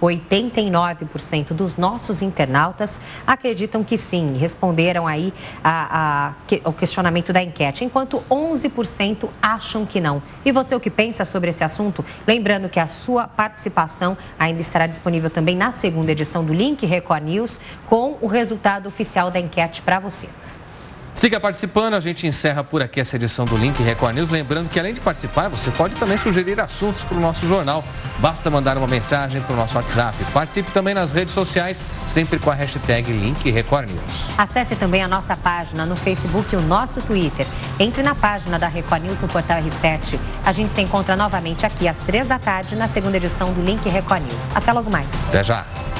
89% dos nossos internautas acreditam que sim, responderam aí ao questionamento da enquete, enquanto 11% acham que não. E você, o que pensa sobre esse assunto? Lembrando que a sua participação ainda estará disponível também na segunda edição do Link Record News, com o resultado oficial da enquete para você.
Siga participando, a gente encerra por aqui essa edição do Link Record News. Lembrando que, além de participar, você pode também sugerir assuntos para o nosso jornal. Basta mandar uma mensagem para o nosso WhatsApp. Participe também nas redes sociais, sempre com a hashtag Link Record News.
Acesse também a nossa página no Facebook e o nosso Twitter. Entre na página da Record News no portal R7. A gente se encontra novamente aqui às 3 da tarde na segunda edição do Link Record News. Até logo mais.
Até já.